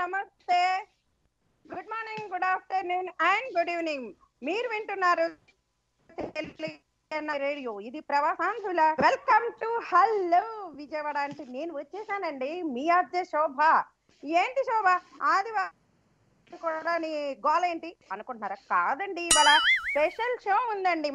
నమస్తే, good morning, good afternoon and good evening. మీరు వింటున్నారు రేడియో, ఇది ప్రవాసాంధ్రుల. Welcome to hello Vijayawada. అంటే నేను వచ్చేసానండి, మీ ఆర్జే శోభ. ఏంటి శోభ, ఆదివారం కూడా నీ గోల ఏంటి అనుకుంటున్నారా? కాదండి, ఇవాళ స్పెషల్ షో ఉందండి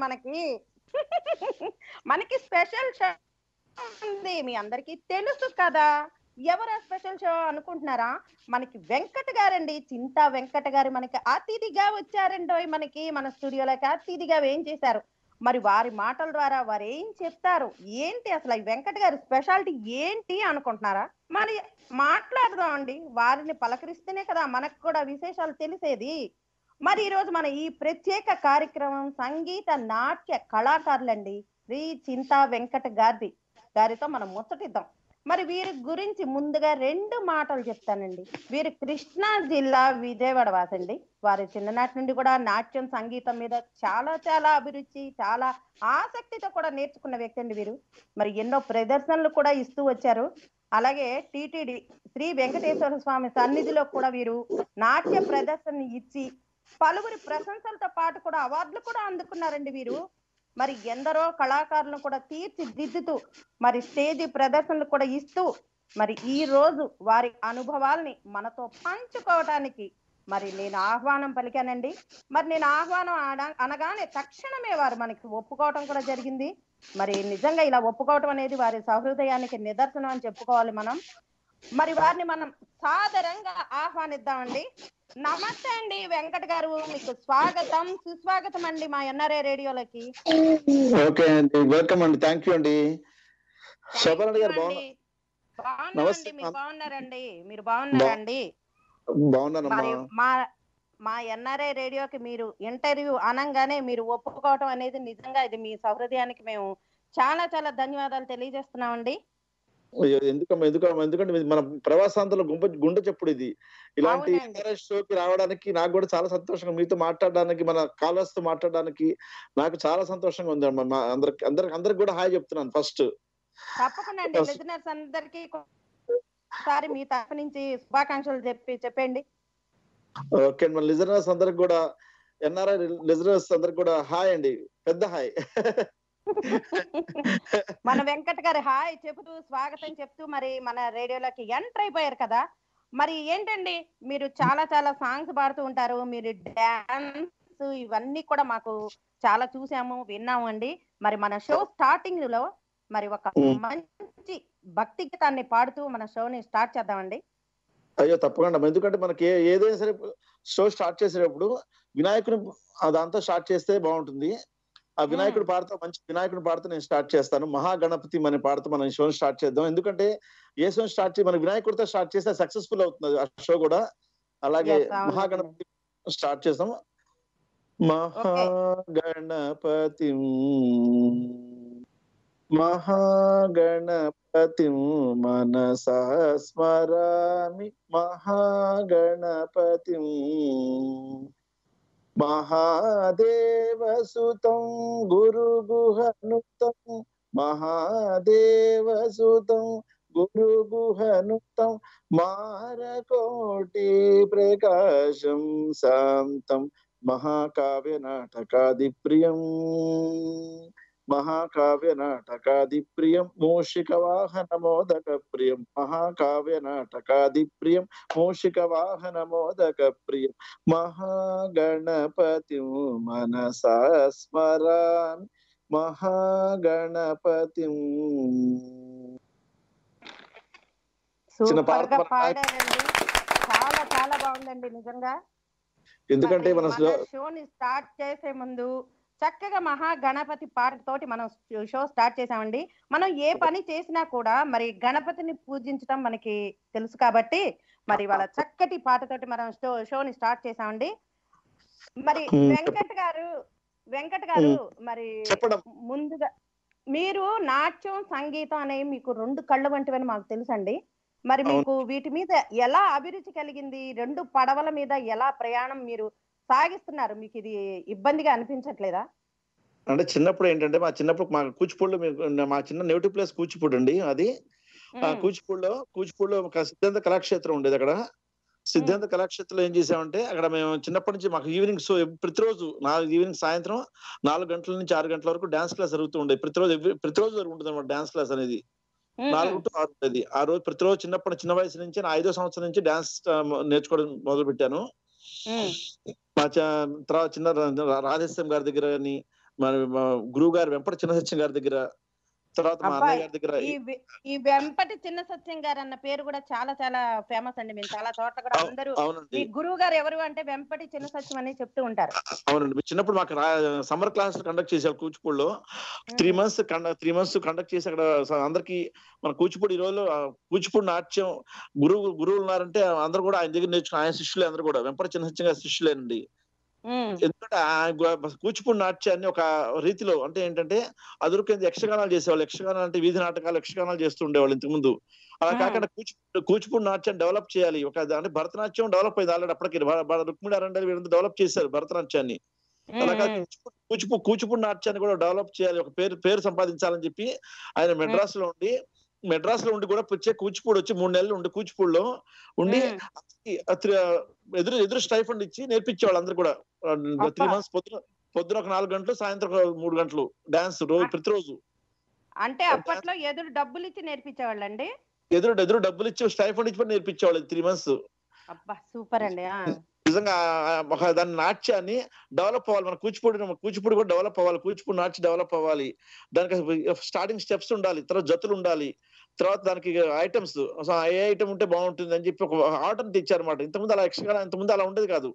మనకి స్పెషల్ షో ఉంది. మీ అందరికీ తెలుసు కదా. ఎవరు స్పెషల్ షో అనుకుంటున్నారా? మనకి వెంకట్ గారండి, చింతా వెంకట్ గారు మనకి అతిథిగా వచ్చారండి. మనకి మన స్టూడియోలోకి అతిథిగా ఏం చేశారు, మరి వారి మాటల ద్వారా వారు ఏం చెప్తారు, ఏంటి అసలు ఈ వెంకట్ గారి స్పెషాలిటీ ఏంటి అనుకుంటున్నారా? మరి మాట్లాడదాం అండి, వారిని పలకరిస్తేనే కదా మనకు కూడా విశేషాలు తెలిసేది. మరి ఈరోజు మన ఈ ప్రత్యేక కార్యక్రమం సంగీత నాట్య కళాకారులండి శ్రీ చింతా వెంకట్ గారితో మనం ముచ్చటిద్దాం. మరి వీరి గురించి ముందుగా 2 మాటలు చెప్తానండి. వీరు కృష్ణా జిల్లా విజయవాడ వాసండి. వారి చిన్ననాటి నుండి కూడా నాట్యం సంగీతం మీద చాలా అభిరుచి, చాలా ఆసక్తితో కూడా నేర్చుకున్న వ్యక్తి అండి వీరు. మరి ఎన్నో ప్రదర్శనలు కూడా ఇస్తూ వచ్చారు. అలాగే టిటిడి శ్రీ వెంకటేశ్వర స్వామి సన్నిధిలో కూడా వీరు నాట్య ప్రదర్శన ఇచ్చి పలువురి ప్రశంసలతో పాటు కూడా అవార్డులు కూడా అందుకున్నారండి వీరు. మరి ఎందరో కళాకారులను కూడా తీర్చిదిద్దుతూ మరి స్టేజి ప్రదర్శనలు కూడా ఇస్తూ మరి ఈ రోజు వారి అనుభవాల్ని మనతో పంచుకోవటానికి మరి నేను ఆహ్వానం పలికానండి. మరి నేను ఆహ్వానం అనగానే తక్షణమే వారు మనకి ఒప్పుకోవటం కూడా జరిగింది. మరి నిజంగా ఇలా ఒప్పుకోవటం అనేది వారి సహృదయానికి నిదర్శనం అని చెప్పుకోవాలి మనం. మరి వారిని మనం సాదరంగా ఆహ్వానిద్దామండి. నమస్తే అండి వెంకట్ గారు, మీకు స్వాగతం సుస్వాగతం అండి మా ఎన్ఆర్ఐ రేడియోలోకి. ఓకే అండి, వెల్కమ్ అండి, థ్యాంక్ యూ అండి. బాగున్నామండి, మీరు బాగున్నారండి? మీరు బాగున్నారండి? మరి మా ఎన్ఆర్ఐ రేడియోకి మీరు ఇంటర్వ్యూ అనంగానే మీరు ఒప్పుకోవటం అనేది నిజంగా ఇది మీ సౌహృదయానికి మేము చాలా ధన్యవాదాలు తెలియజేస్తున్నామండి. ఎందుకంటే మన ప్రవాసాంతలో గుండె చెప్పుడు ఇది. ఇలాంటి షోకి రావడానికి నాకు కూడా చాలా సంతోషంగా, మీతో మాట్లాడడానికి, మన కాలర్స్ తో మాట్లాడడానికి నాకు చాలా సంతోషంగా ఉంది. అందరికి కూడా హాయ్ చెప్తున్నాను ఫస్ట్. తప్పకుండా అండి, లిజనర్స్ అందరికి ఒకసారి మీ తరఫు నుంచి శుభాకాంక్షలు చెప్పండి. ఓకే, మన లిజనర్స్ అందరికి కూడా, ఎన్ఆర్ఐ లిజనర్స్ అందరికి కూడా హాయ్ అండి, పెద్ద హాయ్. మన వెంకట్ గారు హాయ్ చెబుతూ స్వాగతం చెప్తూ మరి మన రేడియోలోకి ఎంటర్ అయిపోయారు కదా. మరి ఏంటండి, మీరు చాలా సాంగ్స్ పాడుతూ ఉంటారు, మీరు డాన్స్ ఇవన్నీ కూడా మాకు చాలా చూసాము, విన్నాము అండి. మరి మన షో స్టార్టింగ్ లో మరి ఒక మంచి భక్తి గీతాన్ని పాడుతూ మన షోని స్టార్ట్ చేద్దామండి. అయ్యో తప్పకుండా, ఎందుకంటే మనకి ఏదైనా సరే షో స్టార్ట్ చేసేటప్పుడు వినాయకుని దాంతో స్టార్ట్ చేస్తే బాగుంటుంది. ఆ వినాయకుడు పాడుతూ, మంచి వినాయకుడు పాడుతూ నేను స్టార్ట్ చేస్తాను. మహాగణపతి అని పాడుతూ మనం షో స్టార్ట్ చేద్దాం. ఎందుకంటే ఏ షో స్టార్ట్ చేసి మన వినాయకుడితో స్టార్ట్ చేస్తే సక్సెస్ఫుల్ అవుతుంది ఆ షో కూడా. అలాగే మహాగణపతి స్టార్ట్ చేస్తాం. మహాగణపతిం మనసా స్మరామి మహాగణపతిం మహాదేవసుతం గురుగుహనుతం మహాదేవసుతం గురుగుహనుతం మారకోటి ప్రకాశం శాంతం మహాకావ్య నాటకాది ప్రియం మహాకావ్య నాటకాది ప్రియం మూషిక వాహన మోదక ప్రియం మహాకావ్య నాటకాది ప్రియం మూషిక వాహన మోదక ప్రియం మహాగణపతి మనసా స్మరామి మహాగణపతి. చాలా బాగుందండి నిజంగా. ఎందుకంటే మన షోని స్టార్ట్ చేసే ముందు చక్కగా మహాగణపతి పాటతోటి మనం షో స్టార్ట్ చేసామండి. మనం ఏ పని చేసినా కూడా మరి గణపతిని పూజించడం మనకి తెలుసు కాబట్టి మరి వాళ్ళ చక్కటి పాటతోటి మనం షోని స్టార్ట్ చేసామండి. మరి వెంకట్ గారు మరి ముందుగా మీరు నాట్యం సంగీతం అనేవి మీకు 2 కళ్ళు వంటివని మాకు తెలుసండి. మరి మీకు వీటి మీద ఎలా అభిరుచి కలిగింది? 2 పడవల మీద ఎలా ప్రయాణం మీరు సాగిస్తున్నారు? మీకు ఇది ఇబ్బందిగా అనిపించట్లేదా? అంటే చిన్నప్పుడు ఏంటంటే మా కూచిపూడిలో మా చిన్న నేటివ్ ప్లేస్ కూచిపూడి అండి. అది కూచిపూడిలో సిద్ధాంత కళాక్షేత్రం ఉండేది. అక్కడ సిద్ధాంత కళాక్షేత్రంలో ఏం చేసామంటే అక్కడ మేము చిన్నప్పటి నుంచి మాకు ఈవినింగ్ షో ప్రతిరోజు ఈవినింగ్ సాయంత్రం 4 గంటల నుంచి 6 గంటల వరకు డాన్స్ క్లాస్ జరుగుతూ ఉండేది. ప్రతిరోజు జరుగుతుంది అన్నమాట డాన్స్ క్లాస్ అనేది. 4 to 6 ఉండేది. ఆ రోజు ప్రతిరోజు చిన్న వయసు నుంచి నా 5వ సంవత్సరం నుంచి డాన్స్ నేర్చుకోవడం మొదలు పెట్టాను. మా తర్వాత చిన్న రాధేశ్యాం గారి దగ్గర అని మా గురువు గారు వెంపటి చిన్న సత్యం గారి దగ్గర, తర్వాత మా అన్నయ్య గారి దగ్గర. ఈ వెంపటి చిన్న సత్యం గారు అన్న పేరు కూడా చాలా చాలా ఫేమస్ అండి. మేము చాలా చోట్ల కూడా అందరూ మీ గురువు గారు ఎవరు అంటే వెంపటి చిన్న సత్యం అని చెప్తూ ఉంటారు. అవునండి. చిన్నప్పుడు మాకు సమ్మర్ క్లాస్ కండక్ట్ చేశారు కూచిపూడిలో. 3 months కండక్ట్ చేసి అక్కడ అందరికి మన కూచిపూడి ఈ రోజులో కూచిపూడి నాట్యం గురువులు ఉన్నారంటే అందరూ కూడా ఆయన దగ్గర నేర్చుకున్న ఆయన శిష్యులే, అందరూ కూడా వెంపటి చిన్న సత్యం గారి శిష్యులేనండి. ఎందుకంటే కూచిపూడి నాట్యాన్ని ఒక రీతిలో అంటే ఏంటంటే అదురుకేంది యక్షగానాలు చేసేవాళ్ళు. యక్షగానాలు అంటే వీధి నాటకాలు, యక్షగానాలు చేస్తూ ఉండేవాళ్ళు ఇంతకు ముందు. అలా కాకుండా కూచిపూడి నాట్యాన్ని డెవలప్ చేయాలి. అంటే భరతనాట్యం డెవలప్ అయింది ఆల్రెడీ అప్పటికి. రుక్మిణి అరండల్ వీళ్ళంతా డెవలప్ చేశారు భరతనాట్యాన్ని. అలా కాదు కూచిపూడి నాట్యాన్ని కూడా డెవలప్ చేయాలి, ఒక పేరు సంపాదించాలని చెప్పి ఆయన మెడ్రాస్ లో ఉండి కూడా వచ్చే కూచిపూడి వచ్చి 3 నెలలు ఉండి కూచిపూడిలో ఉండి ఎదురు స్టైఫండ్ ఇచ్చి నేర్పించేవాళ్ళు అందరు కూడా. 3 months పొద్దున ఒక 4 గంటలు, సాయంత్రం 3 గంటలు డాన్స్ ప్రతిరోజు. అంటే అప్పట్లో ఎదురు డబ్బులు ఇచ్చి నేర్పించేవాళ్ళండి. ఎదురు డబ్బులు ఇచ్చి స్టైఫండ్ ఇచ్చి నేర్పించేవాళ్ళు 3 months. అబ్బా సూపర్ అండి. నిజంగా దాని నాట్యాన్ని డెవలప్ అవ్వాలి. మన కూచిపూడి కూడా డెవలప్ అవ్వాలి. కూచిపూడి నాట్యం డెవలప్ అవ్వాలి. దానికి స్టార్టింగ్ స్టెప్స్ ఉండాలి, తర్వాత జతులు ఉండాలి, తర్వాత దానికి ఐటమ్స్ ఏ ఐటమ్ ఉంటే బాగుంటుంది అని చెప్పి ఒక ఆర్డర్ తెచ్చారన్నమాట. ఇంతకుముందు అలా ఉండేది కాదు.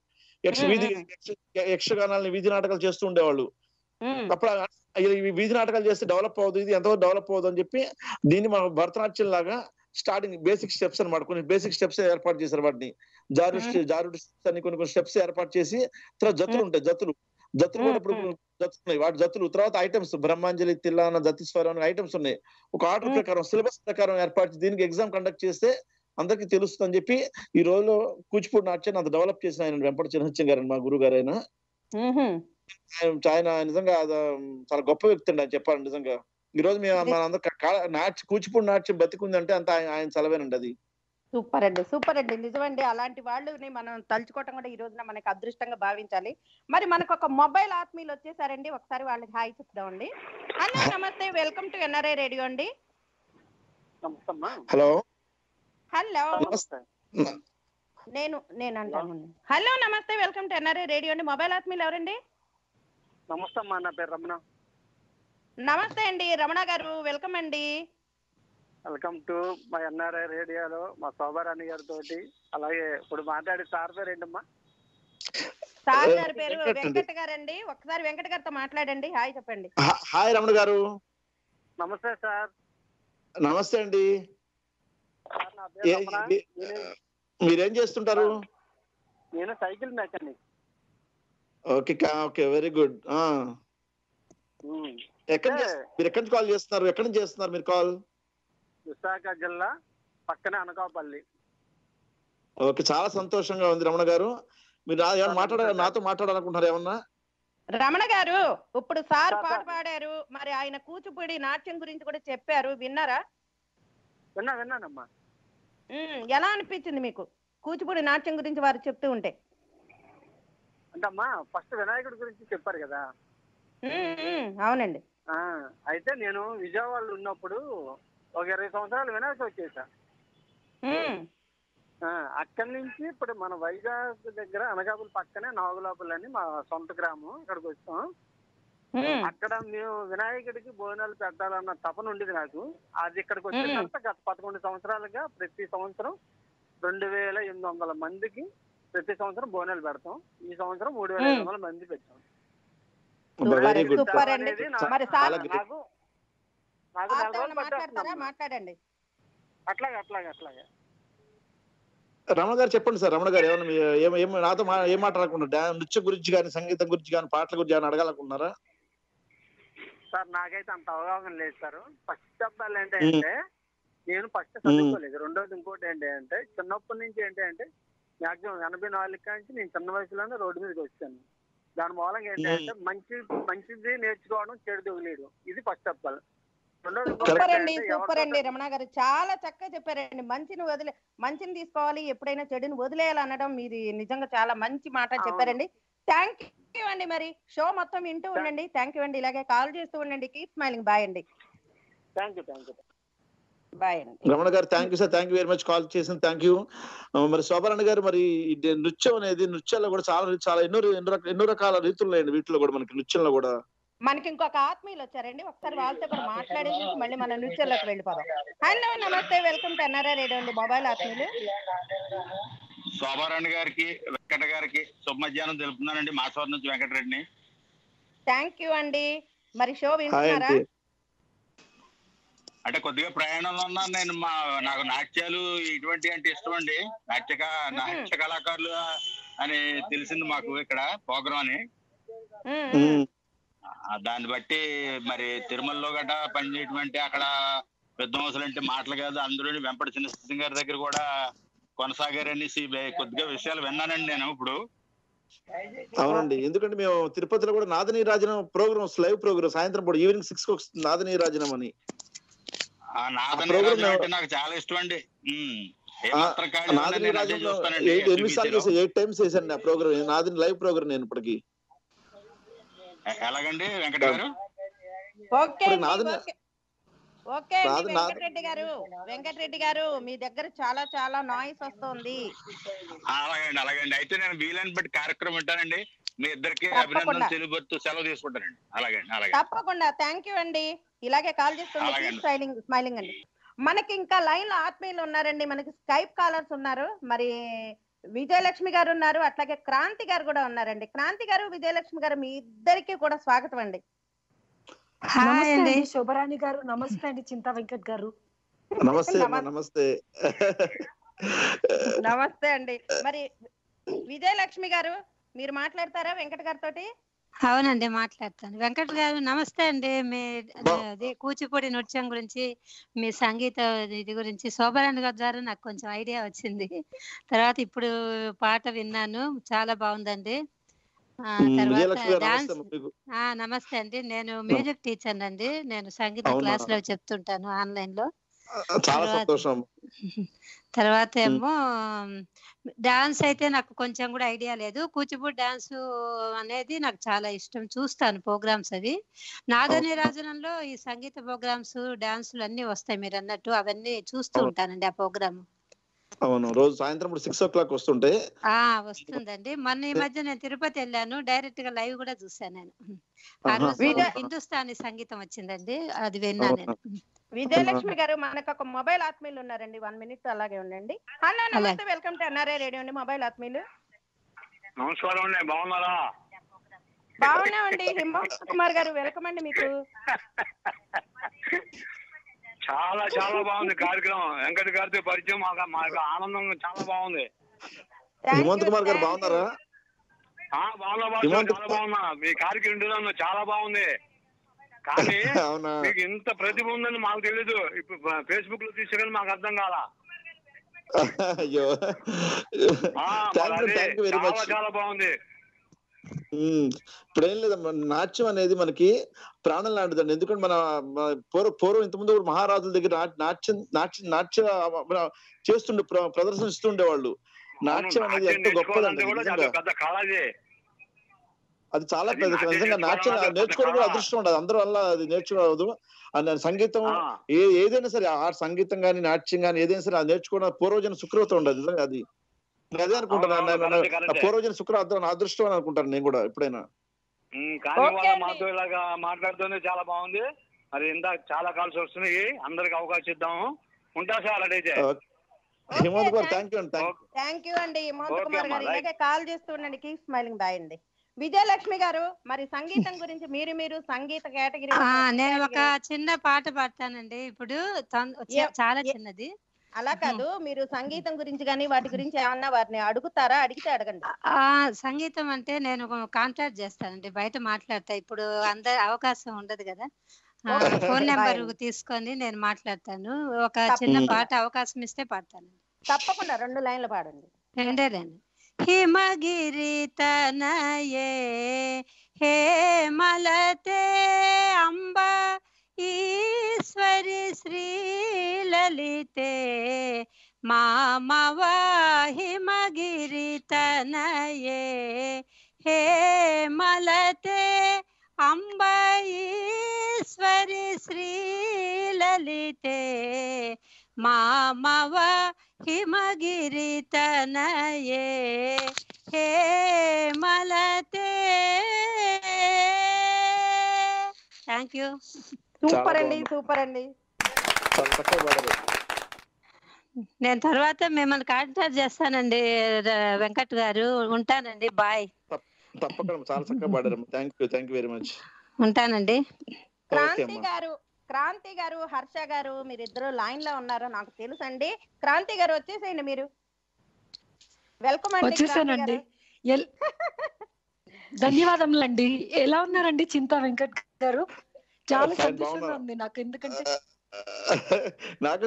యక్షగానాలని వీధి నాటకాలు చేస్తూ ఉండేవాళ్ళు. అప్పుడు వీధి నాటకాలు చేస్తే డెవలప్ అవుతుంది, ఇది ఎంతవరకు డెవలప్ అవుతుంది అని చెప్పి దీన్ని మన భరతనాట్యం లాగా స్టార్టింగ్ బేసిక్ స్టెప్స్ అన్నమాట. కొన్ని బేసిక్ స్టెప్స్ ఏర్పాటు చేశారు. వాటిని జారుడు స్టెప్స్ అని కొన్ని స్టెప్స్ ఏర్పాటు చేసి, తర్వాత జతులు ఉంటాయి. జతులు కూడా ఇప్పుడు జతులు ఉన్నాయి. వాటి జతులు తర్వాత ఐటమ్స్ బ్రహ్మాంజలి, తిల్లాన, జతిస్వరం ఐటమ్స్ ఉన్నాయి. ఒక ఆర్డర్ ప్రకారం సిలబస్ ప్రకారం ఏర్పాటు దీనికి ఎగ్జామ్ కండక్ట్ చేస్తే అందరికి తెలుస్తుంది అని చెప్పి ఈ రోజులో కూచిపూడి నాట్యాన్ని అంత డెవలప్ చేసిన ఆయన వెంపటి చిన్న సత్యం గారు, మా గురువు గారు. ఆయన నిజంగా చాలా గొప్ప వ్యక్తి అండి ఆయన చెప్పాలి. నిజంగా ఈ రోజు మనందరూ కూచిపూడి నాట్యం బతికుందంటే అంత ఆయన చలవేనండి. అది సూపర్ అండి. నిజమండి. అలాంటి వాళ్ళని మనం తలుచుకోవటం కూడా ఈ రోజున మనకి అదృష్టంగా భావించాలి. మరి మనకు ఒక మొబైల్ ఆత్మీయులు వచ్చేసారండి, ఒకసారి వాళ్ళకి హాయ్ చెప్దామండి. అన్న నమస్తే, వెల్కమ్ టు ఎన్ఆర్ఐ రేడియో అండి. హలో నేను అంటాను. హలో నమస్తే, వెల్కమ్ టు ఎన్ఆర్ఐ రేడియో అండి. మొబైల్ ఆత్మీయులు ఎవరండి? నమస్తే అమ్మా, నా పేరు రమణ. నమస్తే అండి రమణ గారు, వెల్కమ్ అండి. వెల్కమ్ టు మా ఎన్ఆర్ఐ రేడియోలో మా శోభా రాణి గారితో. అలాగే ఇప్పుడు మాట్లాడే సార్ పేరు ఏంటమ్మా? సార్ గారి పేరు వెంకట్ గారండి. ఒకసారి వెంకట్ గారితో మాట్లాడండి, హాయ్ చెప్పండి. హాయ్ రమణ గారు. నమస్తే సార్. నమస్తే అండి. మీరేం చేస్తుంటారు? నేను cycle mechanic. Okay very good. మీరు ఎక్కడి నుంచి కాల్ చేస్తున్నారు? ఎక్కడి నుంచి చేస్తున్నారు మీరు కాల్? విశాఖ జిల్లా పక్కనే అనకాపల్లి. ఓకే, చాలా సంతోషంగా ఉంది రమణ గారు. మీరు నాతో మాట్లాడాలనుకుంటున్నారు ఏమన్నా? రమణ గారు, ఇప్పుడు సార్ పాట పాడారు, మరి ఆయన కూచిపూడి నాట్యం గురించి కూడా చెప్పారు, విన్నారా? విన్నానమ్మా. ఎలా అనిపించింది మీకు కూచిపూడి నాట్యం గురించి వారు చెప్తూ ఉంటే? అంటే అమ్మా, ఫస్ట్ వినాయకుడి గురించి చెప్పారు కదా. అవునండి. అయితే నేను విజయవాడలో ఉన్నప్పుడు ఒక 20 సంవత్సరాలు వినాయక వచ్చేసా. అక్కడి నుంచి ఇప్పుడు మన వైజాగ్ దగ్గర అనకాపల్లి పక్కనే నాగులాపల్లి అని మా సొంత గ్రామం, ఇక్కడికి వచ్చాం. అక్కడ మేము వినాయకుడికి భోజనాలు పెట్టాలన్న తపన ఉండేది నాకు. అది ఇక్కడికి వచ్చిన గత 11 సంవత్సరాలుగా ప్రతి సంవత్సరం 2800 మందికి ప్రతి సంవత్సరం భోజనాలు పెడతాం. ఈ సంవత్సరం 3500 మంది పెట్టాం. మాట్లాడండి. అట్లాగే రమణ గారు చెప్పండి సార్. రమణ గారు ఏమన్నా నాతో ఏం మాట్లాడుకుంటారు? నృత్యం గురించి కానీ, సంగీతం గురించి కానీ, పాటల గురించి కానీ అడగాలనుకుంటున్నారా? సార్ నాకైతే అంత అవగాహన లేదు సార్. ఫస్ట్ చెప్పాలి ఏంటంటే, నేను ఫస్ట్ చదువుకోలేదు. రెండోది ఇంకోటి ఏంటంటే, చిన్నప్పటి నుంచి ఏంటంటే మాక్సిమం 84 నుంచి నేను చిన్న వయసులోనే రోడ్డు మీదకి వచ్చాను. దాని మూలంగా ఏంటంటే మంచిది నేర్చుకోవడం, చెడు వదిలేయడం, ఇది ఫస్ట్ చెప్పాలి. సూపర్ అండి రమణ గారు, చాలా చక్కగా చెప్పారండి. మంచిని తీసుకోవాలి, ఎప్పుడైనా చెడుని వదిలేయాలి అనడం మీది నిజంగా చాలా మంచి మాట చెప్పారండి. థ్యాంక్ యూ అండి. మరి షో మొత్తం వింటూ ఉండండి. థ్యాంక్ యూ అండి. ఇలాగే కాల్ చేస్తూ ఉండండి. Keep smiling. బాయ్ అండి. బాయ్ అండి. రమణ గారు thank you sir, thank you very much call చేసిన. Thank you. మరి శోభారాణి గారు, మరి నృత్యం అనేది నృత్యాల్లో కూడా చాలా ఎన్నో రకాల రీతులు ఉన్నాయండి. వీటిలో కూడా మనకి నృత్యంలో కూడా మనకి ఇంకొక ఆత్మీయులు వచ్చారండి, ఒకసారి వాళ్ళతో కూడా మాట్లాడేసి మళ్ళీ మన నృత్యంలోకి వెళ్ళిపోదాం. హలో, నమస్తే, వెల్కమ్ టు ఎన్ఆర్ఐ రేడియో అండి. మొబైల్ ఆత్మీయులు శోభారాణి గారికి, వెంకట గారికి శుభ మధ్యాహ్నం తెలుపుతున్నానండి. మాసవరం నుంచి వెంకటరెడ్డిని. థ్యాంక్ యూ అండి. మరి షో వింటున్నారా? అంటే కొద్దిగా ప్రయాణంలో ఉన్నాను నేను. నాకు నాట్యాలు ఇటువంటి అంటే ఇష్టం అండి. నాట్య కళాకారులు అని తెలిసింది మాకు ఇక్కడ ప్రోగ్రాం అని. దాన్ని బట్టి మరి తిరుమలలో గట్ట పనిచేయటువంటి అక్కడ విద్వాంసులు అంటే మాటలు కాదు, అందులోని వెంపటి చిన్న గారి దగ్గర కూడా కొనసాగారనేసి కొద్దిగా విషయాలు విన్నానండి నేను ఇప్పుడు. అవునండి, ఎందుకంటే మేము తిరుపతిలో కూడా నాద నీరాజనం ప్రోగ్రామ్స్, లైవ్ ప్రోగ్రామ్ సాయంత్రం పూట ఈవినింగ్ 6 వస్తుంది నాద నీరాజనం అని. నాద నీరాజనం అంటే నాకు చాలా ఇష్టం అండి. 8 times చేశాను ఆ ప్రోగ్రామ్, నాది లైవ్ ప్రోగ్రామ్ నేను ఇప్పటికి. ఎలాగండి వెంకట గారు? ఓకే వెంకటరెడ్డి గారు, మీ దగ్గర చాలా నాయిస్ వస్తుంది. అలాగండి. అయితే నేను వీలైన బట్టి కార్యక్రమం వింటానండి. మీ ఇద్దరికి అభినందన తెలుపుతూ సెలవు తీసుకుంటానండి. అలాగే తప్పకుండా. థ్యాంక్ యూ అండి. ఇలాగే కాల్ చేస్తుంది. స్మైలింగ్ అండి. మనకి ఇంకా లైన్ లో ఆత్మీయులు ఉన్నారండి. మనకి స్కైప్ కాలర్స్ ఉన్నారు. మరి విజయలక్ష్మి గారు ఉన్నారు, అట్లాగే క్రాంతి గారు కూడా ఉన్నారండి. క్రాంతి గారు, విజయలక్ష్మి గారు, మీ ఇద్దరికి కూడా స్వాగతం అండి. హాయ్ అండి శోభరాణి గారు. నమస్తే అండి చింతా వెంకట్ గారు. నమస్తే. నమస్తే అండి. మరి విజయలక్ష్మి గారు, మీరు మాట్లాడతారా వెంకట గారితో? అవునండి, మాట్లాడతాను. వెంకట్ గారు నమస్తే అండి. మీ కూచిపూడి నృత్యం గురించి, మీ సంగీత ఇది గురించి శోభరాణి గారి ద్వారా నాకు కొంచెం ఐడియా వచ్చింది. తర్వాత ఇప్పుడు పాట విన్నాను, చాలా బాగుందండి. తర్వాత డాన్స్. నమస్తే అండి, నేను మ్యూజిక్ టీచర్ అండి. నేను సంగీత క్లాస్ లో చెప్తుంటాను ఆన్లైన్ లో. తర్వాత ఏమో డాన్స్ అయితే నాకు కొంచెం కూడా ఐడియా లేదు. కూచిపూడి డాన్స్ అనేది నాకు చాలా ఇష్టం, చూస్తాను ప్రోగ్రామ్స్ అవి. నాదనీరాజనంలో ఈ సంగీత ప్రోగ్రామ్స్, డాన్సులు అన్ని వస్తాయి మీరు అన్నట్టు, అవన్నీ చూస్తూ ఉంటానండి ఆ ప్రోగ్రామ్. అవును, రోజు సాయంత్రం 6 o'clock వస్తుంటాయి. వస్తుందండి. మొన్న ఈ మధ్య నేను తిరుపతి వెళ్ళాను, డైరెక్ట్ గా లైవ్ కూడా చూసాను నేను. ఆ రోజు హిందుస్థానీ సంగీతం వచ్చిందండి, అది విన్నాను నేను. విజయలక్ష్మి గారు, మనకు ఒక మొబైల్ ఆత్మీయులు ఉన్నారండి. 1 minute అలాగే ఉండండి. హలో, నమస్తే, వెల్కమ్ టు ఎన్ఆర్ఐ రేడియో అండి. మొబైల్ ఆత్మీయులు నమస్కారం అండి. బాగున్నారా? బాగున్నామండి. హిమోత్ కుమార్ గారు, వెల్కమ్ అండి మీకు. చాలా బాగుంది కార్యక్రమం. వెంకట గారితో పరిచయం మాకు ఆనందం, చాలా బాగుంది. హిమోత్ కుమార్ గారు బాగున్నారా? చాలా బాగున్నా. మీ కార్యక్రమం చాలా బాగుంది. కానీ మీకు ఇంత ప్రతిభ ఉందని మాకు తెలీదు. ఇప్పుడు ఫేస్బుక్ లో తీసుకెళ్ళి మాకు అర్థం కాల. చాలా బాగుంది. ఇప్పుడు ఏం లేదమ్మా, నాట్యం అనేది మనకి ప్రాణం లాంటిదండి. ఎందుకంటే మన పూర్వం ఇంతకుముందు మహారాజుల దగ్గర నాట్య చేస్తుండే, ప్రదర్శనిస్తుండే వాళ్ళు. నాట్యం అనేది ఎంతో గొప్పదండి. అది చాలా పెద్ద నిజంగా. నాట్యం నేర్చుకోవడం కూడా అదృష్టం ఉండదు, అందరూ వల్ల అది నేర్చుకోవద్దు. సంగీతం ఏదైనా సరే, ఆ సంగీతం గానీ నాట్యం గానీ ఏదైనా సరే అది నేర్చుకోవడం పూర్వజన సుకృత ఉండదు. నిజంగా అది అదే అనుకుంటాను. పూర్వజన శుక్రవారం అదృష్టం అని అనుకుంటాను నేను కూడా ఎప్పుడైనా. మాతో ఇలాగా మాట్లాడుతూనే చాలా బాగుంది. మరి ఇందాక చాలా కాల్స్ వస్తున్నాయి, అందరికి అవకాశం ఇద్దాము. ఉంటా సార్. అదైతే హిమోత్ కుమార్, థ్యాంక్ యూ అండి. హిమోత్ కుమార్ గారు, ఇలాగే కాల్ చేస్తూ ఉండండి. Keep smiling. బాయ్ అండి. విజయలక్ష్మి గారు, మరి సంగీతం గురించి మీరు సంగీత కేటగిరీ. నేను ఒక చిన్న పాట పాడతానండి ఇప్పుడు, చాలా చిన్నది. అలా కాదు, మీరు సంగీతం గురించి కానీ వాటి గురించి ఏమన్నా వారిని అడుగుతారా? అడిగితే అడగండి. సంగీతం అంటే నేను కాంటాక్ట్ చేస్తానండి, బయట మాట్లాడతా. ఇప్పుడు అందరు అవకాశం ఉండదు కదా, ఫోన్ నెంబర్ తీసుకొని నేను మాట్లాడతాను. ఒక చిన్న పాట అవకాశం ఇస్తే పాడతాను. తప్పకుండా 2 లైన్లు పాడండి. 2 లైన్లు. హిమగిరి తనయే హే మలతే అంబ ఈశ్వరి శ్రీలలితే మామవాహిమగిరి తనయే హే మలతే అంబ ఈశ్వరి శ్రీలలితే మామవాహిమగిరి తనయే హే మలతే. Thank you. సూపర్ అండి, సూపర్ అండి. నేను తర్వాత మిమ్మల్ని కాంటాక్ట్ చేస్తానండి వెంకట్ గారు. ఉంటానండి, బాయ్. తప్పకుండా, చాలా చక్కగా పాడారు. Thank you very much. ఉంటానండి. క్రాంతి గారు, హర్ష గారు, మీరిద్దరు లైన్ లో ఉన్నారు నాకు తెలుసు అండి. క్రాంతి గారు వచ్చేసేయండి, మీరు వెల్కమ్ అండి. వచ్చేసానండి. ధన్యవాదములండి. ఎలా ఉన్నారండి చింతా వెంకట్ గారు? చాలా సంతోషంగా ఉంది నాకు, ఎందుకంటే నాకు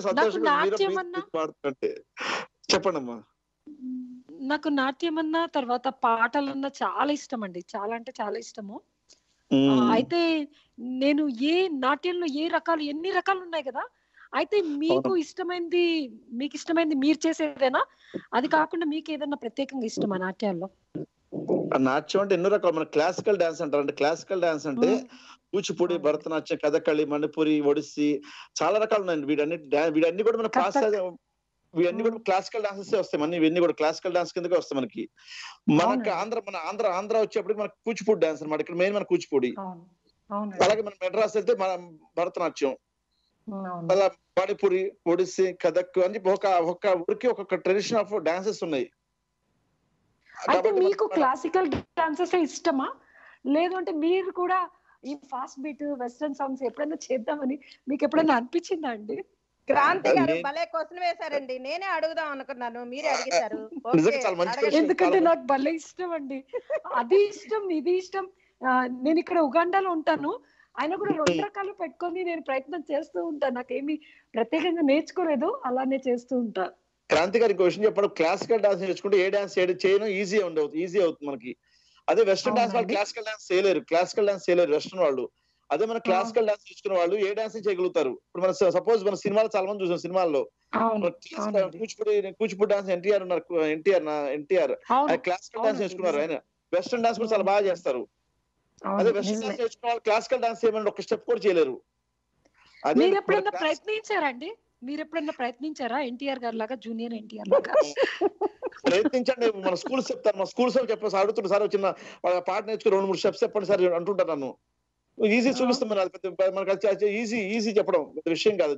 చెప్పండమ్మా. నాకు నాట్యం అన్నా తర్వాత పాటలన్నా చాలా ఇష్టం అండి, చాలా అంటే చాలా ఇష్టము. అయితే నేను నాట్యంలో ఎన్ని రకాలు ఉన్నాయి కదా, అయితే మీకు ఇష్టమైంది మీరు చేసేదేనా? అది కాకుండా మీకు ఏదన్నా ప్రత్యేకంగా ఇష్టమా నాట్యాల్లో? నాట్యం అంటే ఎన్నో రకాలు. మన క్లాసికల్ డాన్స్ అంటారు. అంటే క్లాసికల్ డాన్స్ అంటే కూచిపూడి, భరతనాట్యం, కథకళి, మణిపురి, ఒడిస్సీ, చాలా రకాలు ఉన్నాయండి. వీడన్ని కూడా మన ఇవన్నీ కూడా క్లాసికల్ డాన్సెస్ వస్తాయి. మన ఇవన్నీ కూడా క్లాసికల్ డాన్స్ కిందకే వస్తాయి మనకి. మనకి ఆంధ్ర వచ్చేప్పటికి మనకి కూచిపూడి డాన్స్ అనమాట. ఇక్కడ మెయిన్ మన కూచిపూడి. అలాగే మన మెడ్రాస్ వెళ్తే మన భరతనాట్యం, అలా మణిపురి, ఒడిస్సీ, కథక్ అని ఒక ఊరికి ఒక్కొక్క ట్రెడిషన్ ఆఫ్ డాన్సెస్ ఉన్నాయి. అయితే మీకు క్లాసికల్ డాన్సెస్ ఇష్టమా, లేదు అంటే మీరు కూడా ఈ ఫాస్ట్ బీట్ వెస్టర్న్ సాంగ్స్ ఎప్పుడైనా చేద్దామని మీకు ఎప్పుడైనా అనిపించిందా అండి? క్రాంతి గారు భలే క్వశ్చన్ వేశారండి. నేనే అడుగుదాం అనుకున్నాను, మీరే అడిగేశారు. ఎందుకంటే నాకు భలే ఇష్టం అండి. అది ఇష్టం, ఇది ఇష్టం. నేను ఇక్కడ ఉగాండాలో ఉంటాను, ఆయన కూడా 2 రకాలు పెట్టుకొని నేను ప్రయత్నం చేస్తూ ఉంటాను. నాకేమి ప్రత్యేకంగా నేర్చుకోలేదు, అలానే చేస్తూ ఉంటా. క్రాంతి గారి క్వశ్చన్ చెప్పడం, క్లాసికల్ డాన్స్ నేర్చుకుంటే ఏ డాన్స్ చేయడం ఈజీ అవుతుంది మనకి. అదే వెస్టర్న్ డాన్స్ వాళ్ళు క్లాసికల్ డాన్స్ చేయలేరు వెస్టర్న్ వాళ్ళు. అదే మన క్లాసికల్ డాన్స్ నేర్చుకున్న వాళ్ళు ఏ డాన్స్ చేయగలుగుతారు. ఇప్పుడు మన సపోజ్ మన సినిమాలు చాలా మంది చూసాం. సినిమాల్లో Kuchipudi dance NTR classical dance నేర్చుకున్నారు. ఆయన వెస్టర్న్ డాన్స్ కూడా చాలా బాగా చేస్తారు. అదే వెస్టర్న్ డాన్స్ నేర్చుకున్న వాళ్ళు క్లాసికల్ డాన్స్ చేయమని ఒక స్టెప్ కూడా చేయలేరు. మీరు ఎప్పుడైనా ప్రయత్నించారండి? మీరు ఎప్పుడైనా ప్రయత్నించారా ఎన్టీఆర్ గారు లాగా, జూనియర్ ఎన్టీఆర్ లాగా? ప్రయత్నించండి. మన స్కూల్స్ చెప్తాను, మా స్కూల్స్ చెప్పేసి అడుగుతుంటారు, సార్ చిన్న పాట నేర్చుకుని 2-3 స్టెప్స్ చెప్పండి సార్ అంటుంటారు నన్ను. ఈజీ చూపిస్తాం. మనకి ఈజీ చెప్పడం పెద్ద విషయం కాదు.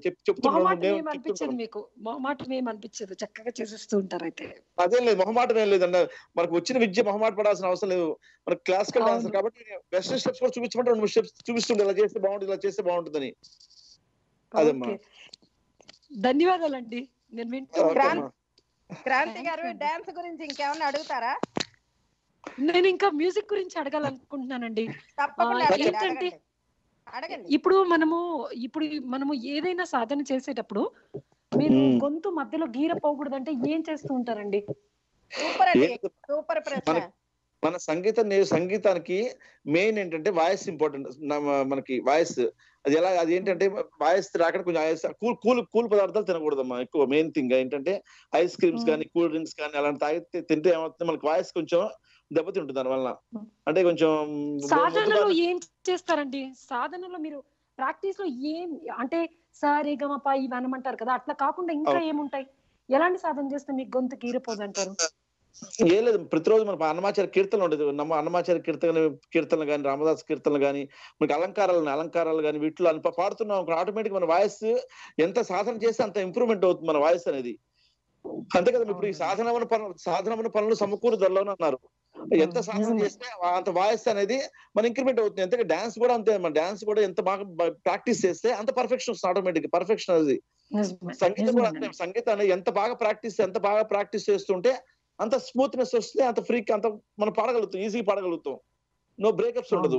మొహమాటం ఏమనిపించదు, చక్కగా చేసేస్తూ ఉంటారు. అయితే అదేం లేదు, మొహమాటం ఏం లేదండి. మనకు వచ్చిన విద్య మొహమాట పడాల్సిన అవసరం లేదు. మనకి క్లాసికల్ డాన్సర్ కాబట్టి వెస్టర్న్ స్టెప్స్ కూడా చూపించమంటే 2-3 స్టెప్స్ చూపిస్తుండే, ఇలా చేస్తే బాగుంటుంది, ఇలా చేస్తే బాగుంటుందని. అదమ్మా, ధన్యవాదాలండి. నేను వింటాను. క్రాంతి గారు డాన్స్ గురించి ఇంకేమన్నా అడుగుతారా? నేను ఇంకా మ్యూజిక్ గురించి అడగాలనుకుంటున్నానండి. ఏంటంటే ఇప్పుడు మనము ఏదైనా సాధన చేసేటప్పుడు మీరు గొంతు మధ్యలో గీర పోకూడదంటే ఏం చేస్తూ ఉంటారండి? సూపర్ ప్రశ్న. మన సంగీతానికి మెయిన్ ఏంటంటే వాయిస్ ఇంపార్టెంట్. మనకి వాయిస్ అది ఏంటంటే వాయిస్ రాకుండా కొంచెం కూల్ పదార్థాలు తినకూడదమ్మా. ఎక్కువ మెయిన్ థింగ్ ఏంటంటే ఐస్ క్రీమ్స్ కానీ కూల్ డ్రింక్స్ కానీ అలాంటి తాగితే తింటే ఏమవుతుంది, మనకి వాయిస్ కొంచెం దెబ్బతింటుంది దాని వల్ల. అంటే కొంచెం సాధనలో ఏం చేస్తారండి? సాధనలో మీరు ప్రాక్టీస్ లో ఏం అంటే సరే గమప ఇవి అనమంటారు కదా, అట్లా కాకుండా ఇంకా ఏముంటాయి? ఎలాంటి సాధన చేస్తే మీకు గొంతు గీరిపోదు అంటారు? ఏం లేదు, ప్రతిరోజు మనకు అన్నమాచార్య కీర్తనలు ఉండేది. అన్నమాచార్య కీర్తనలు కానీ, రామదాస్ కీర్తనలు కానీ, మనకి అలంకారాలు కానీ వీటిలో పాడుతున్నాం ఆటోమేటిక్ మన వాయిస్ ఎంత సాధన చేస్తే అంత ఇంప్రూవ్మెంట్ అవుతుంది మన వాయిస్ అనేది. అంతే కదా. ఇప్పుడు ఈ సాధనమైన పనులు సమకూరు ధరలోనే అన్నారు. ఎంత సాధన చేస్తే అంత వాయిస్ అనేది మన ఇంక్రిమెంట్ అవుతుంది. అంతే డాన్స్ కూడా అంతే. మన డాన్స్ కూడా ఎంత బాగా ప్రాక్టీస్ చేస్తే అంత పర్ఫెక్షన్ వస్తుంది ఆటోమేటిక్. పర్ఫెక్షన్ అది సంగీతం కూడా అంతే. సంగీతాన్ని ఎంత బాగా ప్రాక్టీస్ చేస్తుంటే అంత స్మూత్నెస్ వస్తే, అంత ఫ్రీక్ అంత మనం పాడగలుగుతాం, ఈజీగా పాడగలుగుతాం. నో బ్రేకప్స్ ఉండదు.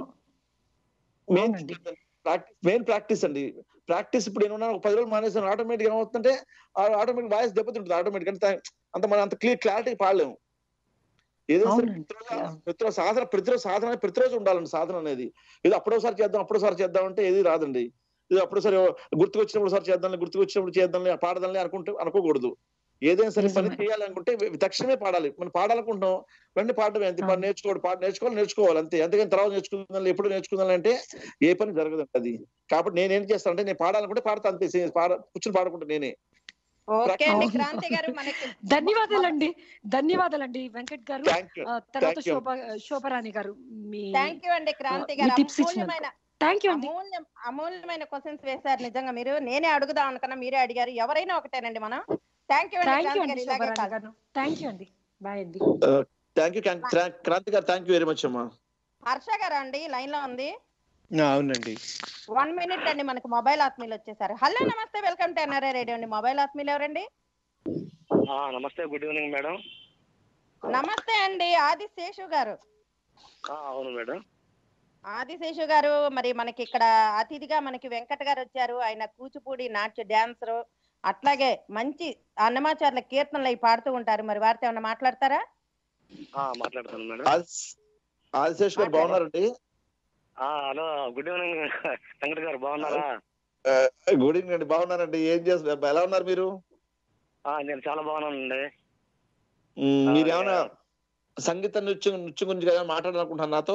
మెయిన్ ప్రాక్టీస్ అండి. ప్రాక్టీస్ ఇప్పుడు ఏమన్నా 10 రోజులు మానేసాను ఆటోమేటిక్ ఏమవుతుందంటే ఆటోమేటిక్ వాయిస్ దెబ్బతింటుంది ఆటోమేటిక్. అంటే అంత మనం అంత క్లారిటీ పాడలేము. ఏదో ప్రతిరోజు సాధన ఉండాలండి. సాధన అనేది ఏదో అప్పుడోసారి చేద్దాం అంటే ఏది రాదండి. అప్పుడు సరే గుర్తుకొచ్చినప్పుడు సార్ గుర్తుకొచ్చినప్పుడు చేద్దాంలే పాడదాంలే అనుకోకూడదు. ఏదైనా సరే పని చేయాలనుకుంటే తక్షణమే పాడాలి. మనం పాడాలనుకుంటున్నాం వెంటనే పాడడం ఎంత నేర్చుకోవాలి అంతే. అంతేగాని తర్వాత నేర్చుకుందాం ఎప్పుడు నేర్చుకుందాం అంటే ఏ పని జరగదు అది. కాబట్టి నేనేం చేస్తానంటే నేను పాడాలనుకుంటే పాడతా అంతే, కూర్చొని పాడుకుంటా నేనే. క్రాంతి గారు ధన్యవాదాలండి వెంకట్ గారు. తర్వాత శోభరాణి గారు థ్యాంక్ యూ అండి. క్రాంతి గారు అమూల్యమైన క్వశ్చన్స్ వేశారు నిజంగా మీరు. నేనే అడుగుదాం అనుకున్నా, మీరే అడిగారు. ఎవరైనా ఒకటేనండి మనం. థ్యాంక్ యూ అండి. థ్యాంక్ యూ అండి. బాయ్ అండి. థ్యాంక్ యూ క్రాంతి గారు. థ్యాంక్ యూ వెరీ మచ్ అమ్మా. హర్ష గారు అండి లైన్ లో ఉంది. అవునండి. 1 minute అండి, మనకు మొబైల్ ఆత్మీయులు వచ్చేసారు. హలో నమస్తే, వెల్కమ్ టు NRI రేడియో అండి. మొబైల్ ఆత్మీయులు ఎవరండి? నమస్తే, గుడ్ ఈవినింగ్ మేడం. నమస్తే అండి, ఆదిశేషు గారు. అవును మేడం. ఆదిశేషు గారు, మరి మనకి ఇక్కడ అతిథిగా మనకి వెంకట్ గారు వచ్చారు. ఆయన కూచిపూడి నాట్య డాన్సరు, అట్లాగే మంచి అన్నమాచార్ల కీర్తనలు అవి పాడుతూ ఉంటారు. మరి వారితో ఏమన్నా మాట్లాడతారా? మాట్లాడతాను మేడం. ఆదిశేషు గారు బాగున్నారండి? హలో, గుడ్ ఈవినింగ్ వెంకట్ గారు, బాగున్నారా? గుడ్ ఈవినింగ్ అండి. బాగున్నారండి. ఏం చేస్తున్నారు? ఎలా ఉన్నారు మీరు? నేను చాలా బాగున్నానండి. మీరు ఏమైనా సంగీత నృత్యం గురించి మాట్లాడాలనుకుంటున్నారు నాతో?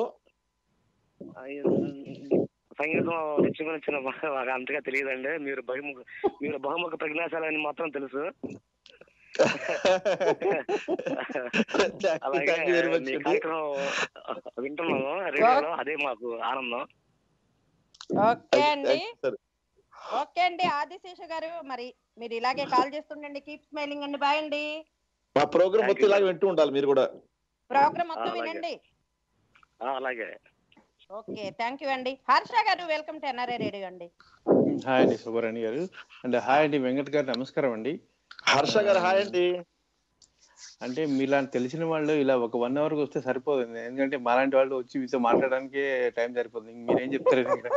సంగీతం నృత్యం గురించి నాకు అంతగా తెలియదండి. మీరు బహుముఖ ప్రజ్ఞాశాలని మాత్రం తెలుసు. అలాగే మీ కార్యక్రమం వింటున్నాము రేడియోలో, అదే మాకు ఆనందం. ఓకే అండి ఆదిశేషు గారు, మరి మీరు ఇలాగే కాల్ చేస్తుండండి. కీప్ స్మైలింగ్ అండి. బాయ్ అండి. మా ప్రోగ్రామ్ మొత్తం ఇలాగే వింటూ ఉండాలి మీరు కూడా. ప్రోగ్రామ్ మొత్తం వినండి. అలాగే. ఓకే, థ్యాంక్ యూ అండి. హర్ష గారు, వెల్కమ్ టు NRI రేడియో అండి. హాయ్ అండి శోభరాణి గారు. అండ్ హాయ్ అండి వెంకట్ గారు, నమస్కారం అండి. హర్ష గారు హాయ్ అండి. అంటే మీలా తెలిసిన వాళ్ళు ఇలా ఒక 1 hour వస్తే సరిపోతుంది, ఎందుకంటే మాలాంటి వాళ్ళు వచ్చి మీతో మాట్లాడడానికి టైం సరిపోతుంది. మీరేం చెప్తారు?